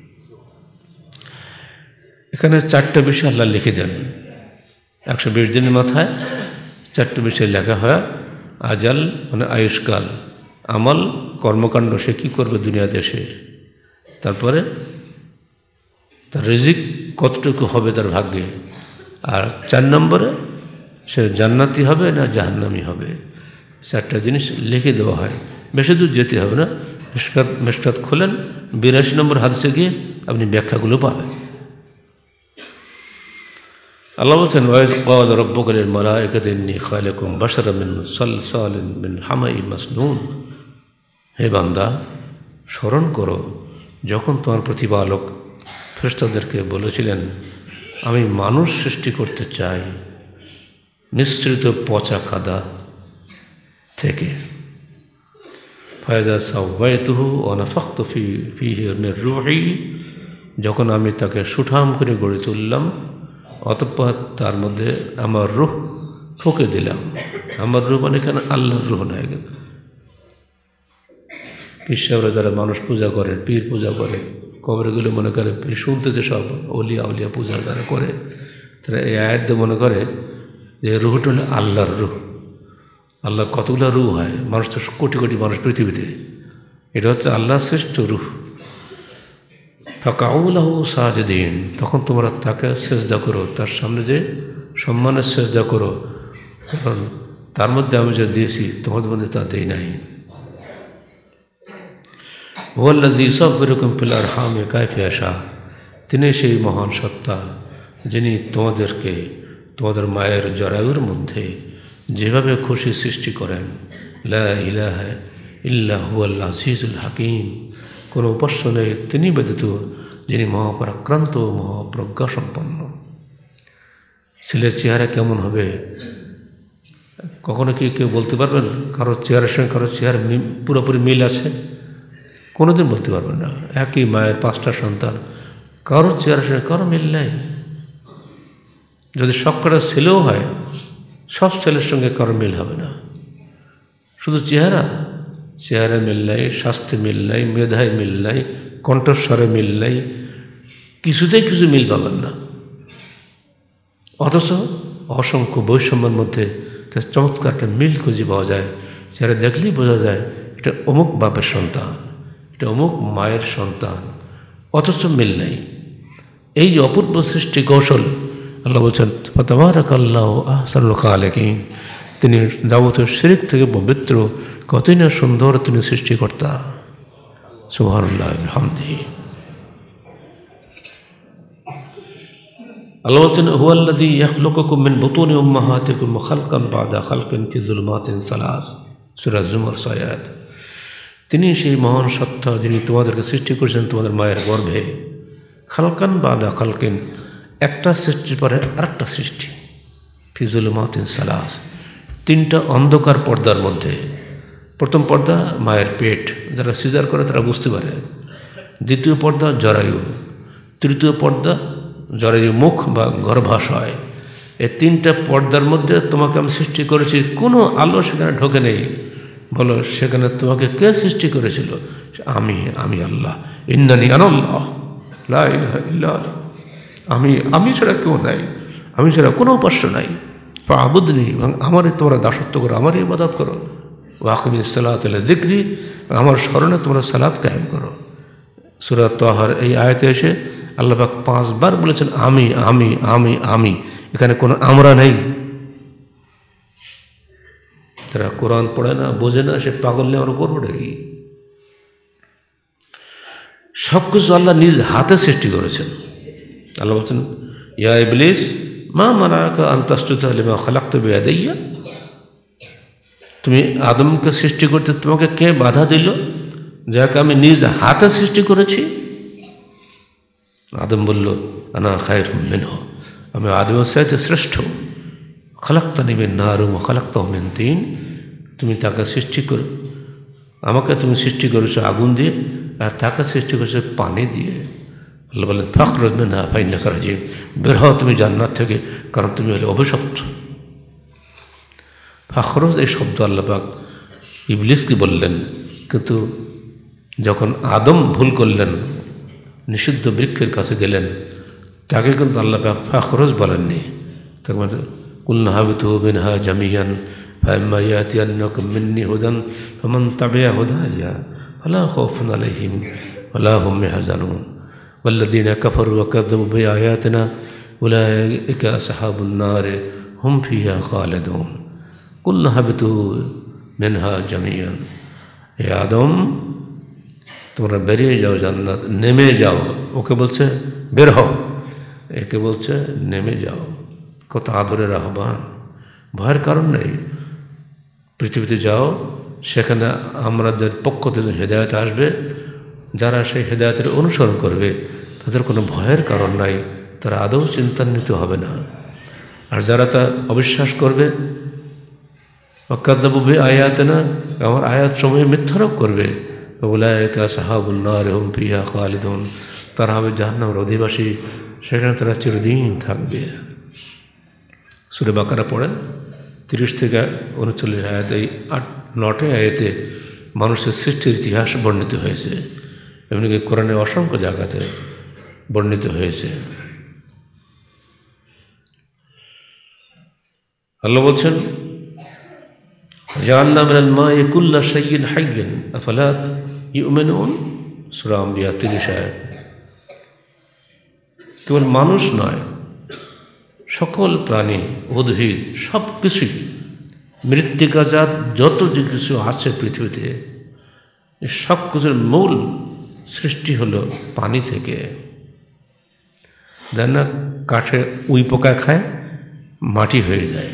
এখানে 4টা বিষয় আল্লাহ লিখে দেন। 120 দিনের মাথায় 4টে বিষয় লেখা হয়। আজাল মানে আয়ুষ্কাল, আমল কর্মকাণ্ড, সে কী করবে দুনিয়াতে এসে, তারপরে তার রিজিক কতটুকু হবে তার ভাগ্যে, আর 4 নম্বরে সে জান্নাতি হবে না জাহান্নামি হবে। 4টা জিনিস লিখে দেওয়া হয়। বেশি দূর যেতে হবে না, মিশকাত খোলেন, 82 নম্বর হাদিসে গিয়ে আপনি ব্যাখ্যাগুলো পাবেন। আল্লাহ বলছেন, ওয়াইজ ক্বাল রাব্বুকা লিল মালাইকাতি ইন্নী খালিকুম বাশারাম মিন সালসালিন মিন হামাইন মাসনুন। হে বান্দা, স্মরণ করো যখন তোমার প্রতিপালক ফেরেশতাদেরকে বলেছিলেন, আমি মানুষ সৃষ্টি করতে চাই মিশ্রিত পচা কাদা থেকে। ফায়জা সাওয়াইতুহু ওয়া নাফাখতু ফীহি মির রূহি, যখন আমি তাকে সুঠাম করে গড়ে তুললাম, অতঃপর তার মধ্যে আমার রূহ ফুঁকে দিলাম। আমার রূহ মানে এখানে আল্লাহর রূহ নয়। কিন্তু পীর যারা মানুষ পূজা করে, পীর পূজা করে, কবরগুলো মনে করে পীর শুনতেছে, সব ওলিয়া উলিয়া পূজা যারা করে, তারা এই আয়াত মনে করে যে রূহটা হলো আল্লাহর রূহ। আল্লাহর কতগুলো রূহ হয়, মানুষ তো কোটি কোটি মানুষ পৃথিবীতে, এটা হচ্ছে আল্লাহর শ্রেষ্ঠ রূহ। ফাকাউ লাহু সাজিদিন, তখন তোমরা তাকে সেজদা করো, তার সামনে যে সম্মানের সেজদা করো, কারণ তার মধ্যে আমি যা দিয়েছি তোমাদের মধ্যে তা দেই নাই। ওয়াল্লাযী ইউসাব্বিরুকুম ফিল আরহামি কাইফা ইয়াশা, তিনি সেই মহান সত্তা যিনি তোমাদেরকে তোমাদের মায়ের জরায়ুর মধ্যে যেভাবে খুশি সৃষ্টি করেন। লা ইলাহা ইল্লা হুয়াল আজিজুল হাকিম, কোনো উপাস্য নেই তিনি ব্যতীত যিনি মহাপরাক্রান্ত মহাপ্রজ্ঞা সম্পন্ন। ছেলের চেহারা কেমন হবে কখনো কি কেউ বলতে পারবেন? কারোর চেহারার সঙ্গে কারোর চেহারা পুরোপুরি মিল আছে? কোনোদিন বলতে পারবেন না। একই মায়ের 5টা সন্তান, কারোর চেহারার সঙ্গে কারো মিল নেই। যদি সবকটা ছেলেও হয়, সব ছেলের সঙ্গে কারো মিল হবে না। শুধু চেহারা মিল নাই, স্বাস্থ্যে মিল নাই, মেধায় মিল নাই, কণ্ঠস্বরে মিল নাই, কিছুতেই কিছু মিল পাবেন না। অথচ অসংখ্য বৈষম্যের মধ্যে চমৎকার একটা মিল খুঁজে পাওয়া যায়। যারা দেখলেই বোঝা যায় এটা অমুক বাপের সন্তান, এটা অমুক মায়ের সন্তান, অথচ মিল নেই। এই যে অপূর্ব সৃষ্টি কৌশল, আল্লাহ বলছেন ফাতাবারাকাল্লাহু আহসানুল খালিকিন, তিনি যাবতীয় শিরক থেকে পবিত্র, কতই না সুন্দর তিনি সৃষ্টিকর্তা। সুবহানাল্লাহ বিহামদিহি। আল্লাহ বলছেন হুয়াল্লাযী ইয়াখলুকুকুম মিন বুতুনি উম্মাহাতিকুম খালকান বা'দা খালকিন ফি যুলুমাতিন সালাস, সূরা জুমার 6 আয়াত। তিনি সেই মহান সত্তা যিনি তোমাদেরকে সৃষ্টি করেছেন তোমাদের মায়ের গর্ভে। খালকান বা'দা খালকিন, একটা সৃষ্টির পরে আরেকটা সৃষ্টি। ফি যুলুমাতিন সালাস, 3টা অন্ধকার পর্দার মধ্যে। প্রথম পর্দা মায়ের পেট, যারা সিজার করে তারা বুঝতে পারে। দ্বিতীয় পর্দা জরায়ু, তৃতীয় পর্দা, যারা এই মুখ বা গর্ভাশয়, এই তিনটা পর্দার মধ্যে তোমাকে আমি সৃষ্টি করেছি, কোনো আলো সেখানে ঢোকে নেই। বলো সেখানে তোমাকে কে সৃষ্টি করেছিল? আমি আল্লাহ। ইন্নানি আনাল্লাহ লা ইলাহা ইল্লা আনা। আমি ছাড়া কেউ নাই, আমি ছাড়া কোনো উপাস্য নাই। ফাবুদনি, এবং আমারই তোমরা দাসত্ব করো, আমারই ইবাদত করো। ওয়াকিমিস সালাত লিযিকরি, আমার স্মরণে তোমরা সালাত কায়েম করো। সূরা তাহার এই আয়াতে এসে আল্লাহ পাক 5 বার বলেছেন আমি আমি আমি আমি। এখানে কোনো আমরা নেই। যারা কোরআন পড়ে না, বোঝে না, সে পাগল নিয়ে আমরা করবো নাকি? সব কিছু আল্লাহ নিজ হাতে সৃষ্টি করেছেন। আল্লাহ বলছেন ইয়া ইবলিস মা মানাকা আন তাসজুদা লিমা খালাকতু বিয়াদাইয়া। তুমি আদমকে সৃষ্টি করতে তোমাকে কে বাধা দিল, যাকে আমি নিজ হাতে সৃষ্টি করেছি? আদম বলল আনা খায়রুম মিনহু, আমি আদমের চাইতে শ্রেষ্ঠ। খালাকতানি মিন নার ওয়া খালাকতাহু মিন তিন, তুমি তাকে সৃষ্টি করো, আমাকে তুমি সৃষ্টি করেছো আগুন দিয়ে, আর তাকে সৃষ্টি করেছো পানি দিয়ে। আল্লাহ বললেন ফাখরুজ মিনহা ফাইন্নাকা রাজিম, বের হও তুমি জান্নাত থেকে, কারণ তুমি হলে অভিশপ্ত। ফাখরুজ এই শব্দ আল্লাহ পাক ইবলিসকে বললেন, কিন্তু যখন আদম ভুল করলেন, নিষিদ্ধ বৃক্ষের কাছে গেলেন, তাকে কিন্তু আল্লাহ পাক ফাখরুজ বলেননি। তখন কুলনা হাবিতু মিনহা জামিয়ান ফাইম্মা ইয়াতিয়ান্নাকুম মিন্নি হুদান ফামান তাবিআ হুদায়া ফালা খাউফুন আলাইহিম ওয়ালা হুম ইয়াহজানুন ওয়াল্লাযীনা কাফারু ওয়া কাযযাবু বিআয়াতিনা উলাইকা আসহাবুন নার হুম ফিহা খালিদুন। কুলনা হাবিতু মিনহা জামিয়ান, হে আদম তোমরা বেরিয়ে যাও, জান্নাত নেমে যাও। ওকে বলছে বের হও, একে বলছে নেমে যাও। কত আদরের আহ্বান, ভয়ের কারণ নেই। পৃথিবীতে যাও, সেখানে আমাদের পক্ষ থেকে হেদায়েত আসবে, যারা সেই হেদায়েতের অনুসরণ করবে তাদের কোনো ভয়ের কারণ নাই, তারা আদৌ চিন্তান্বিত হবে না। আর যারা তা অবিশ্বাস করবে, ওয়াকাযযাবু বিআয়াতিনা, আমার আয়াত সমূহে মিথ্যারোপ করবে, উলাইকা আসহাবুন নার হুম ফিহা খালিদুন, তারা হবে জাহান্নামের অধিবাসী, সেখানে তারা চিরদিন থাকবে। সূরা বাকারা পড়েন 30 থেকে 39 আয়াত। এই 8-9 আয়াতে মানুষের সৃষ্টির ইতিহাস বর্ণিত হয়েছে, এমনকি কোরআনে অসংখ্য জায়গাতে বর্ণিত হয়েছে। আল্লাহ বলছেন জাআলনা মিনাল মাই কুল্লা শাইইন হাইয়্যিন আফালা ইউমিনুন, সূরা আম্বিয়া 30 আয়াত। কেবল মানুষ নয়, সকল প্রাণী, উদ্ভিদ, সব কিছুই, মৃত্তিকাজাত যত যে কিছু আছে পৃথিবীতে, সব কিছুর মূল সৃষ্টি হলো পানি থেকে। দেন না, কাঠে উই পোকা খায়, মাটি হয়ে যায়।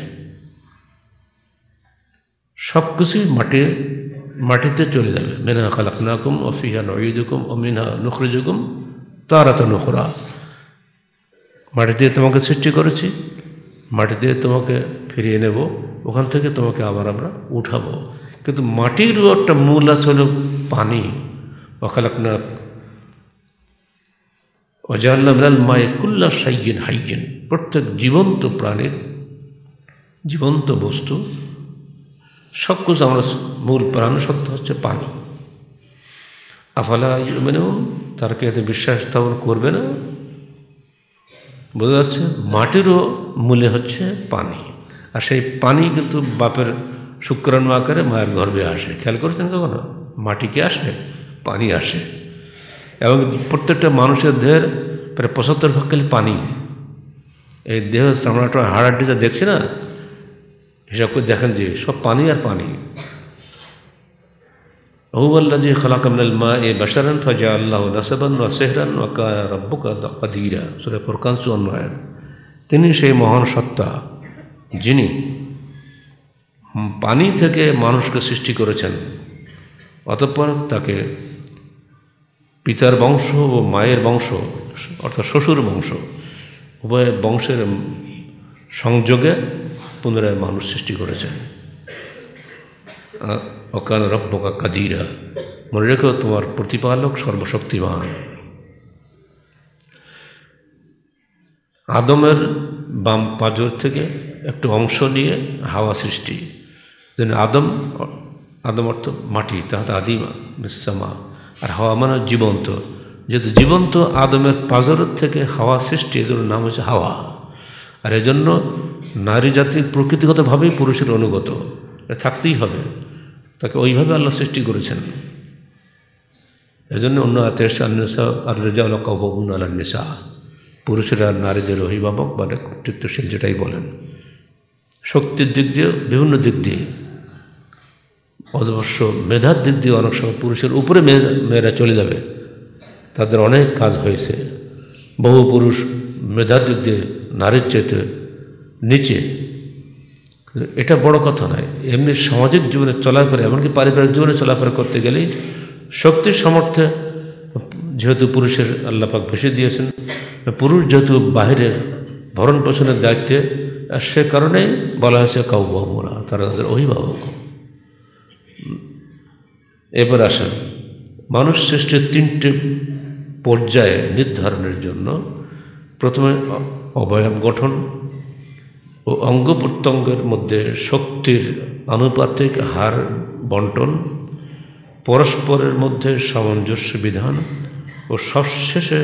সব কিছুই মাটিতে চলে যাবে। মিনহা খালাকনাকুম ওয়া ফিহা নুঈদুকুম ওয়া মিনহা নুখরিজুকুম তারাতান উখরা। মাটি দিয়ে তোমাকে সৃষ্টি করেছি, মাটি দিয়ে তোমাকে ফিরিয়ে নেব, ওখান থেকে তোমাকে আবার আমরা উঠাবো। কিন্তু মাটিরও একটা মূল আছে হলো পানি। ওয়াখালাকনা ওয়াজআলনা মিনাল মাই কুল্লা শাইইন হাইয়্যিন, প্রত্যেক জীবন্ত প্রাণীর, জীবন্ত বস্তু, সব কিছু আমরা মূল প্রাণ সত্য হচ্ছে পানি। আফালা ইউমিনুন, তারা কি এতে বিশ্বাস স্থাপন করবে না? বোঝা যাচ্ছে মাটিরও মূলে হচ্ছে পানি, আর সেই পানি কিন্তু বাপের শুক্রাণু আকারে মায়ের গর্ভে আসে। খেয়াল করেছেন কখনো? মাটিকে আসে, পানি আসে, এবং প্রত্যেকটা মানুষের দেহের প্রায় 75 ভাগ খালি পানি। এই দেহ চামড়াটা হাড়াড্ডি যা দেখছে না, হিসাব করে দেখেন যে সব পানি আর পানি। হুয়াল্লাযী খালাকা মিনাল মাই বাশারান ফাজআলাহু নাসাবান ওয়া সিহরান ওয়া কানা রাব্বুকা কাদিরা, সূরা ফুরকান 54 আয়াত। তিনি সেই মহান সত্তা যিনি পানি থেকে মানুষকে সৃষ্টি করেছেন, অতঃপর তাকে পিতার বংশ ও মায়ের বংশ অর্থাৎ শ্বশুর বংশ, উভয় বংশের সংযোগে পুনরায় মানুষ সৃষ্টি করেছেন। ওয়াকানা রাব্বুকা কাদিরা, মনে রেখো তোমার প্রতিপালক সর্বশক্তিমান। আদমের বাম পাঁজর থেকে একটু অংশ নিয়ে হাওয়া সৃষ্টি। যেন আদম অর্থ মাটি, তাহাতে আদিমা মিসামা, আর হাওয়া মানে জীবন্ত। যেহেতু জীবন্ত আদমের পাঁজরের থেকে হাওয়া সৃষ্টি, এদের নাম হচ্ছে হাওয়া। আর এজন্য নারী জাতির প্রকৃতিগতভাবেই পুরুষের অনুগত, থাকতেই হবে, তাকে ওইভাবে আল্লাহ সৃষ্টি করেছেন। এজন্য অন্য আতেশা আর রেজাউল কাউবুন আলান নিসা, পুরুষেরা নারীদের অভিভাবক বা কর্তৃত্বশীল যেটাই বলেন। শক্তির দিক দিয়ে, বিভিন্ন দিক দিয়ে, অবশ্য মেধার দিক দিয়ে অনেক সময় পুরুষের উপরে মেয়েরা চলে যাবে, তাদের অনেক কাজ হয়েছে। বহু পুরুষ মেধার দিক দিয়ে নারীর চাইতে নিচে, এটা বড় কথা নয়। এমনি সামাজিক জীবনে চলাফেরা, এমনকি পারিবারিক জীবনে চলাফেরা করতে গেলেই শক্তির সামর্থ্যে, যেহেতু পুরুষের আল্লাহ পাক বেশি দিয়েছেন, পুরুষ যেহেতু বাহিরের ভরণ পোষণের দায়িত্বে, সে কারণেই বলা হয়েছে কাউবাহুরা, তারা তাদের অভিভাবক। এবার আসেন মানুষ সৃষ্টির 3টে পর্যায়ে নির্ধারণের জন্য। প্রথমে অবয়ব গঠন ও অঙ্গ প্রত্যঙ্গের মধ্যে শক্তির আনুপাতিক হার বন্টন, পরস্পরের মধ্যে সামঞ্জস্য বিধান ও সবশেষে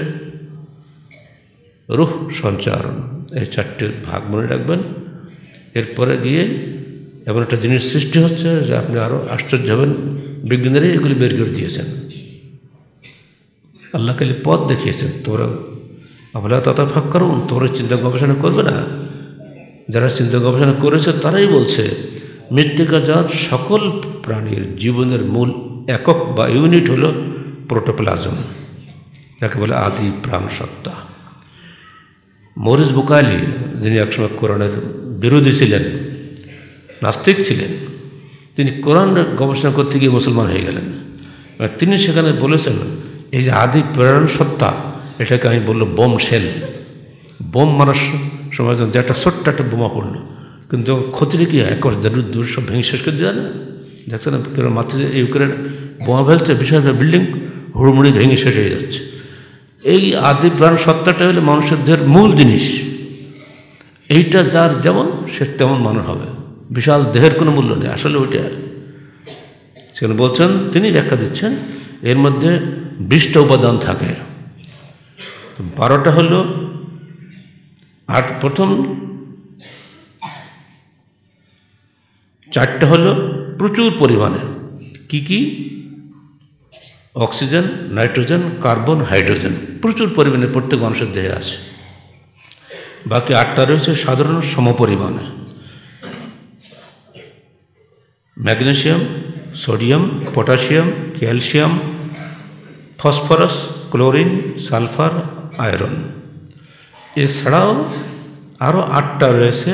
রূহ সঞ্চারণ। এই 4টে ভাগ মনে রাখবেন। এরপরে গিয়ে এমন একটা জিনিস সৃষ্টি হচ্ছে যে আপনি আরও আশ্চর্য হবেন, বিজ্ঞানীরাই এগুলি বের করে দিয়েছেন। আল্লাহ খালি পথ দেখিয়েছেন, তোমরা আবলা তথা ফাঁক করুন, তোমরা চিন্তা গবেষণা করবে না। যারা চিন্তা গবেষণা করেছে তারাই বলছে মৃত্তিকাজাত সকল প্রাণীর জীবনের মূল একক বা ইউনিট হলো প্রোটোপ্লাজম, যাকে বলে আদি প্রাণ সত্তা। মরিস বুকাইলি, যিনি একসময় কোরআনের বিরোধী ছিলেন, নাস্তিক ছিলেন, তিনি কোরআন গবেষণা করতে গিয়ে মুসলমান হয়ে গেলেন। তিনি সেখানে বলেছেন এই যে আদি প্রাণ সত্তা, এটাকে আমি বললো বোম শেল। বোম মারার সময় যে একটা ছোট্ট একটা বোমা পড়লো, কিন্তু ক্ষতিটা কী হয়, দূর সব ভেঙে শেষ করে দেওয়া না। দেখছেন কেন মাত্র ইউক্রেন বোমা ফেলছে, বিশাল বিল্ডিং হুড়মুড়ি ভেঙে শেষ হয়ে যাচ্ছে। এই আদি প্রাণ সত্তাটা হলে মানুষের দেহের মূল জিনিস। এইটা যার যেমন, সে তেমন মানুষ হবে। বিশাল দেহের কোনো মূল্য নেই, আসলে ওইটা। সেখানে বলছেন, তিনি ব্যাখ্যা দিচ্ছেন, এর মধ্যে 20টা উপাদান থাকে। 12টা হলো প্রথম 4টা হলো প্রচুর পরিমাণে। কি কি? অক্সিজেন, নাইট্রোজেন, কার্বন, হাইড্রোজেন প্রচুর পরিমাণে প্রত্যেক মানুষের দেহে আছে। বাকি 8টা রয়েছে সাধারণ সমপরিমাণে। Magnesium, sodium, potassium, calcium, phosphorus, chlorine, sulphur, iron. এছাড়াও আরও 8টা রয়েছে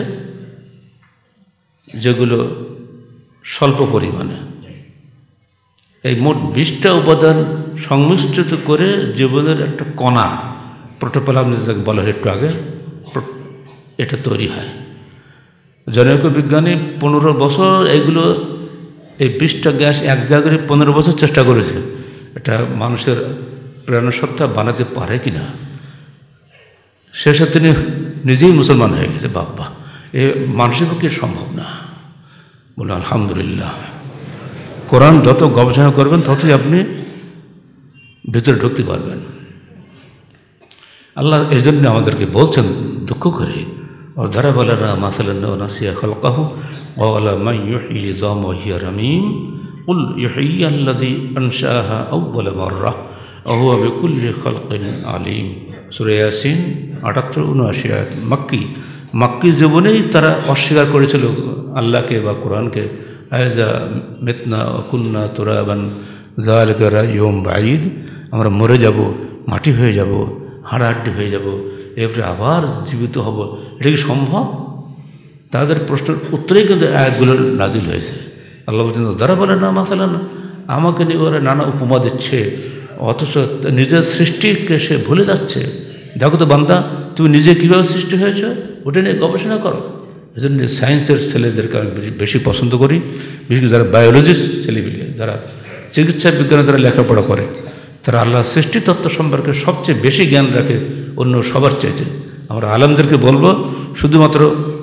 যেগুলো স্বল্প পরিমাণে। এই মোট 20টা উপাদান সংমিশ্রিত করে জীবনের একটা কণা, প্রোটোপ্লাজম যাকে বলা হয় একটু আগে, এটা তৈরি হয়। জনৈক বিজ্ঞানী 15 বছর এইগুলো, এই 20টা গ্যাস এক জায়গায় 15 বছর চেষ্টা করেছে এটা মানুষের প্রাণসত্তা বানাতে পারে কি না। শেষে তিনি নিজেই মুসলমান হয়ে গেছে। বাবা, এ মানুষের পক্ষে সম্ভব না। বলে আলহামদুলিল্লাহ। কোরআন যত গবেষণা করবেন ততই আপনি ভিতরে ঢুকতে পারবেন। আল্লাহ এই জন্য আমাদেরকে বলছেন দুঃখ করে, যারা বলে না মাসালান্না নাসিয়া খালকাহু ওয়ালা মান ইউহয়ি যাম ওয়া হিয়া রামিম কুল ইউহয়ি আল্লাযী আনশাআহা আউওয়াল মাররা ওয়া হুয়া বিকুল্লি খালকিন আলিম। সূরা ইয়াসিন 78-79 আয়াত। মাক্কি জীবনেই তারা অস্বীকার করেছিল আল্লাহকে বা কোরআনকে। আয়জা মিতনা কুন্না তুরাবান যালিকা রাইয়ুম বাঈদ, আমরা মরে যাব, মাটি হয়ে যাব, হাড়াহাড্ডি হয়ে যাব, এরপরে আবার জীবিত হব, এটা কি সম্ভব? তাদের প্রশ্নের উত্তরেই কিন্তু আয়াতগুলো নাজিল হয়েছে। আল্লাহ বলছেন যারা বলে না মাসালান, আমাকে নিয়ে ওরা নানা উপমা দিচ্ছে, অথচ নিজের সৃষ্টিকে সে ভুলে যাচ্ছে। দেখো তো বান্দা, তুমি নিজে কীভাবে সৃষ্টি হয়েছে ওটা নিয়ে গবেষণা করো। এই জন্য সায়েন্সের ছেলেদেরকে আমি বেশি পছন্দ করি, বিশেষ করে যারা বায়োলজিস্ট ছেলেপিলে, যারা চিকিৎসা বিজ্ঞানে যারা লেখাপড়া করে, তারা আল্লাহ সৃষ্টিতত্ত্ব সম্পর্কে সবচেয়ে বেশি জ্ঞান রাখে অন্য সবার চাইতে। আমরা আলেমদেরকে বলবো শুধুমাত্র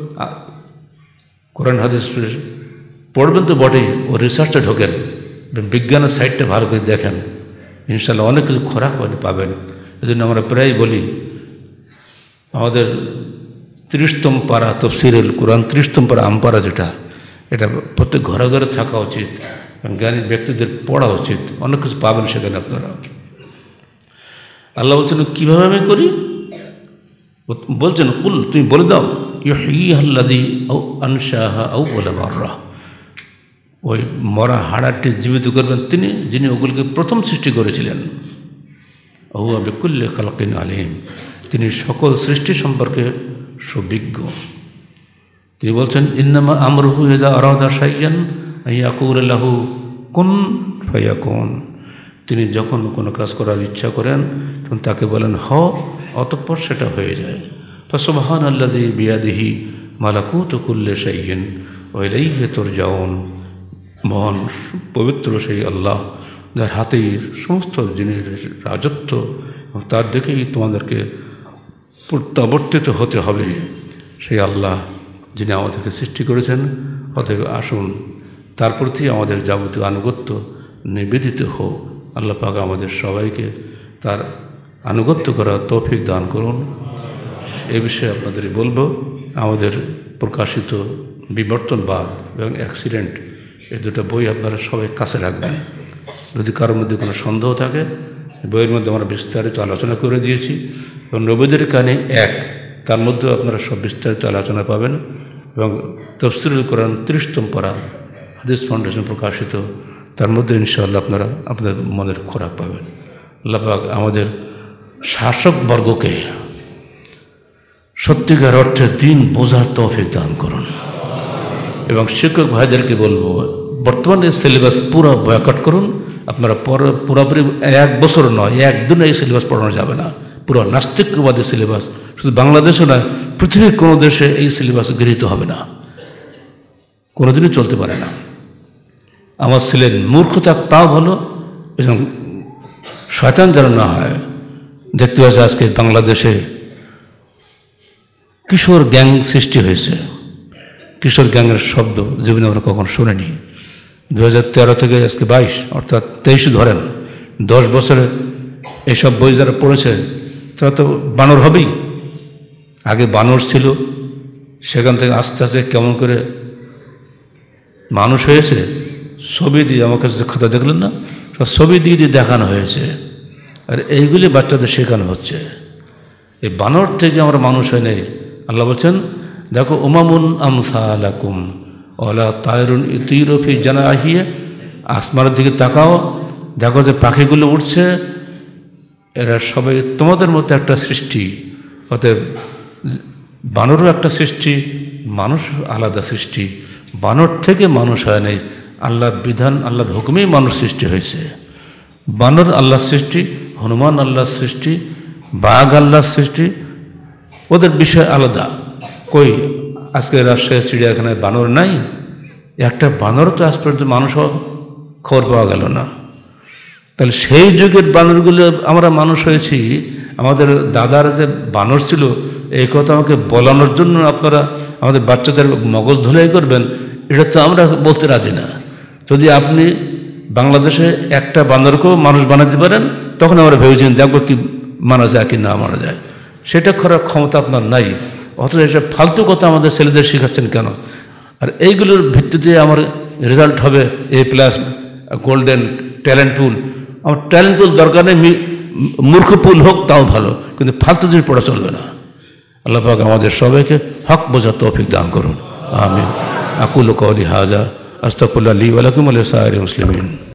কোরআন হাদিস পড়বেন তো বটেই, ও রিসার্চে ঢোকেন, বিজ্ঞানের সাইডটা ভালো করে দেখেন, ইনশাল্লাহ অনেক কিছু খোরাক পাবেন। এই জন্য আমরা প্রায় বলি আমাদের 30তম পারা তফসিরুল কোরআন, 30তম পারা আমপারা, যেটা এটা প্রত্যেক ঘরে ঘরে থাকা উচিত, জ্ঞানী ব্যক্তিদের পড়া উচিত, অনেক কিছু পাবেন সেখানে আপনারা। আল্লাহ বলছেন কীভাবে আমি করি, বলছেন কুল তুমি বলে দাও, ইউহয়িহাল্লাযী আনশাহা আউওয়াল মাররা, ওই মরা হাড়াটি জীবিত করবেন তিনি, যিনি ওগুলোকে প্রথম সৃষ্টি করেছিলেন। হুয়া বিকুল্লি খালকিন আলিম, তিনি সকল সৃষ্টি সম্পর্কে সুবিজ্ঞ। তিনি বলছেন ইন্নামা আমরুহু ইযা আরাদা শাইআন আইয়াকুলা লাহু কুন ফায়াকুন, তিনি যখন কোনো কাজ করার ইচ্ছা করেন তখন তাকে বলেন হ, অতঃপর সেটা হয়ে যায়। ফাসুবহানাল্লাযী বিয়াদিহি মালাকুতু কুল্লি শাইইন ওয়া ইলাইহি তুরজাউন, মহান পবিত্র সেই আল্লাহ যার হাতেই সমস্ত জিনিসের রাজত্ব, তার দিকেই তোমাদেরকে প্রত্যাবর্তিত হতে হবে। সেই আল্লাহ যিনি আমাদেরকে সৃষ্টি করেছেন, অতএব আসুন তার প্রতি আমাদের যাবতীয় আনুগত্য নিবেদিত হোক। আল্লাহ পাক আমাদের সবাইকে তার আনুগত্য করার তৌফিক দান করুন। এই বিষয়ে আপনাদের বলবো, আমাদের প্রকাশিত বিবর্তনবাদ এবং অ্যাক্সিডেন্ট, এই দুটো বই আপনারা সবাই কাছে রাখবেন। যদি কারোর মধ্যে কোনো সন্দেহ থাকে, বইয়ের মধ্যে আমরা বিস্তারিত আলোচনা করে দিয়েছি, এবং নবীদের কানে এক, তার মধ্যেও আপনারা সব বিস্তারিত আলোচনা পাবেন। এবং তাফসীরুল কোরআন 30তম পারা হাদিস ফাউন্ডেশন প্রকাশিত, তার মধ্যে ইনশাআল্লাহ আপনারা আপনাদের মনের খোরাক পাবেন। আল্লাহ পাক আমাদের শাসকবর্গকে সত্যিকার অর্থে দিন বোঝার তৌফিক দান করুন। এবং শিক্ষক ভাইদেরকে বলবো, বর্তমানে সিলেবাস পুরো বয়কট করুন। আপনারা পুরোপুরি 1 বছর নয়, একদিনে এই সিলেবাস পড়ানো যাবে না। পুরো নাস্তিকবাদী সিলেবাস, শুধু বাংলাদেশে নয়, পৃথিবীর কোনো দেশে এই সিলেবাস গৃহীত হবে না, কোনোদিনই চলতে পারে না। আমার ছেলের মূর্খতা তাও ভালো, এবং শয়তান যেন না হয়। দেখতে পাচ্ছি আজকে বাংলাদেশে কিশোর গ্যাং সৃষ্টি হয়েছে। কিশোর গ্যাংয়ের শব্দ জীবনে আমরা কখনো শুনিনি। 2013 থেকে আজকে 22, অর্থাৎ 23 ধরেন, 10 বছরে এসব বই যারা পড়েছে তারা তো বানর হবেই। আগে বানর ছিল, সেখান থেকে আস্তে আস্তে কেমন করে মানুষ হয়েছে। ছবি দিয়ে, আমার কাছে খাতা দেখলেন না, সব ছবি দিয়ে দিয়ে দেখানো হয়েছে, আর এইগুলি বাচ্চাদের শেখানো হচ্ছে। এই বানর থেকে আমরা মানুষ হয় নাই। আল্লাহ বলছেন দেখো, উমামুন আমসালাকুম ওয়ালা তায়রুন ইতিরু ফি জানাহিয়া, আসমানের দিকে তাকাও, দেখো যে পাখিগুলো উঠছে, এরা সবাই তোমাদের মতো একটা সৃষ্টি। অতএব বানরও একটা সৃষ্টি, মানুষ আলাদা সৃষ্টি। বানর থেকে মানুষ হয় নাই, আল্লাহর বিধান, আল্লাহর হুকুমেই মানুষ সৃষ্টি হয়েছে। বানর আল্লাহর সৃষ্টি, হনুমান আল্লাহর সৃষ্টি, বাঘ আল্লাহর সৃষ্টি, ওদের বিষয় আলাদা। কই আজকে রাজশাহী চিড়িয়াখানায় বানর নাই? একটা বানর তো আজ পর্যন্ত মানুষ খবর পাওয়া গেল না। তাহলে সেই যুগের বানরগুলো আমরা মানুষ হয়েছি। আমাদের দাদার যে বানর ছিল, এই কথা আমাকে বলানোর জন্য আপনারা আমাদের বাচ্চাদের মগজ ধুলাই করবেন, এটা তো আমরা বলতে রাজি না। যদি আপনি বাংলাদেশে একটা বানরকেও মানুষ বানাতে পারেন, তখন আমরা ভেবেছেন দেখবো কি মানা যায় কি না মানা যায়। সেটা করার ক্ষমতা আপনার নাই। অথচ এসব ফালতু কথা আমাদের ছেলেদের শেখাচ্ছেন কেন? আর এইগুলোর ভিত্তিতে আমার রেজাল্ট হবে A+, গোল্ডেন ট্যালেন্ট পুল। আমার ট্যালেন্ট পুল দরকার নেই, মূর্খ পুল হোক তাও ভালো, কিন্তু ফালতু জিনিস পড়া চলবে না। আল্লাহ পাক আমাদের সবাইকে হক বোঝার তৌফিক দান করুন। আমিন। আকুলু কওলি হাযা আস্তাগফিরুল্লাহ লি ওয়া লাকুম ওয়া লিসাইরিল মুসলিমিন।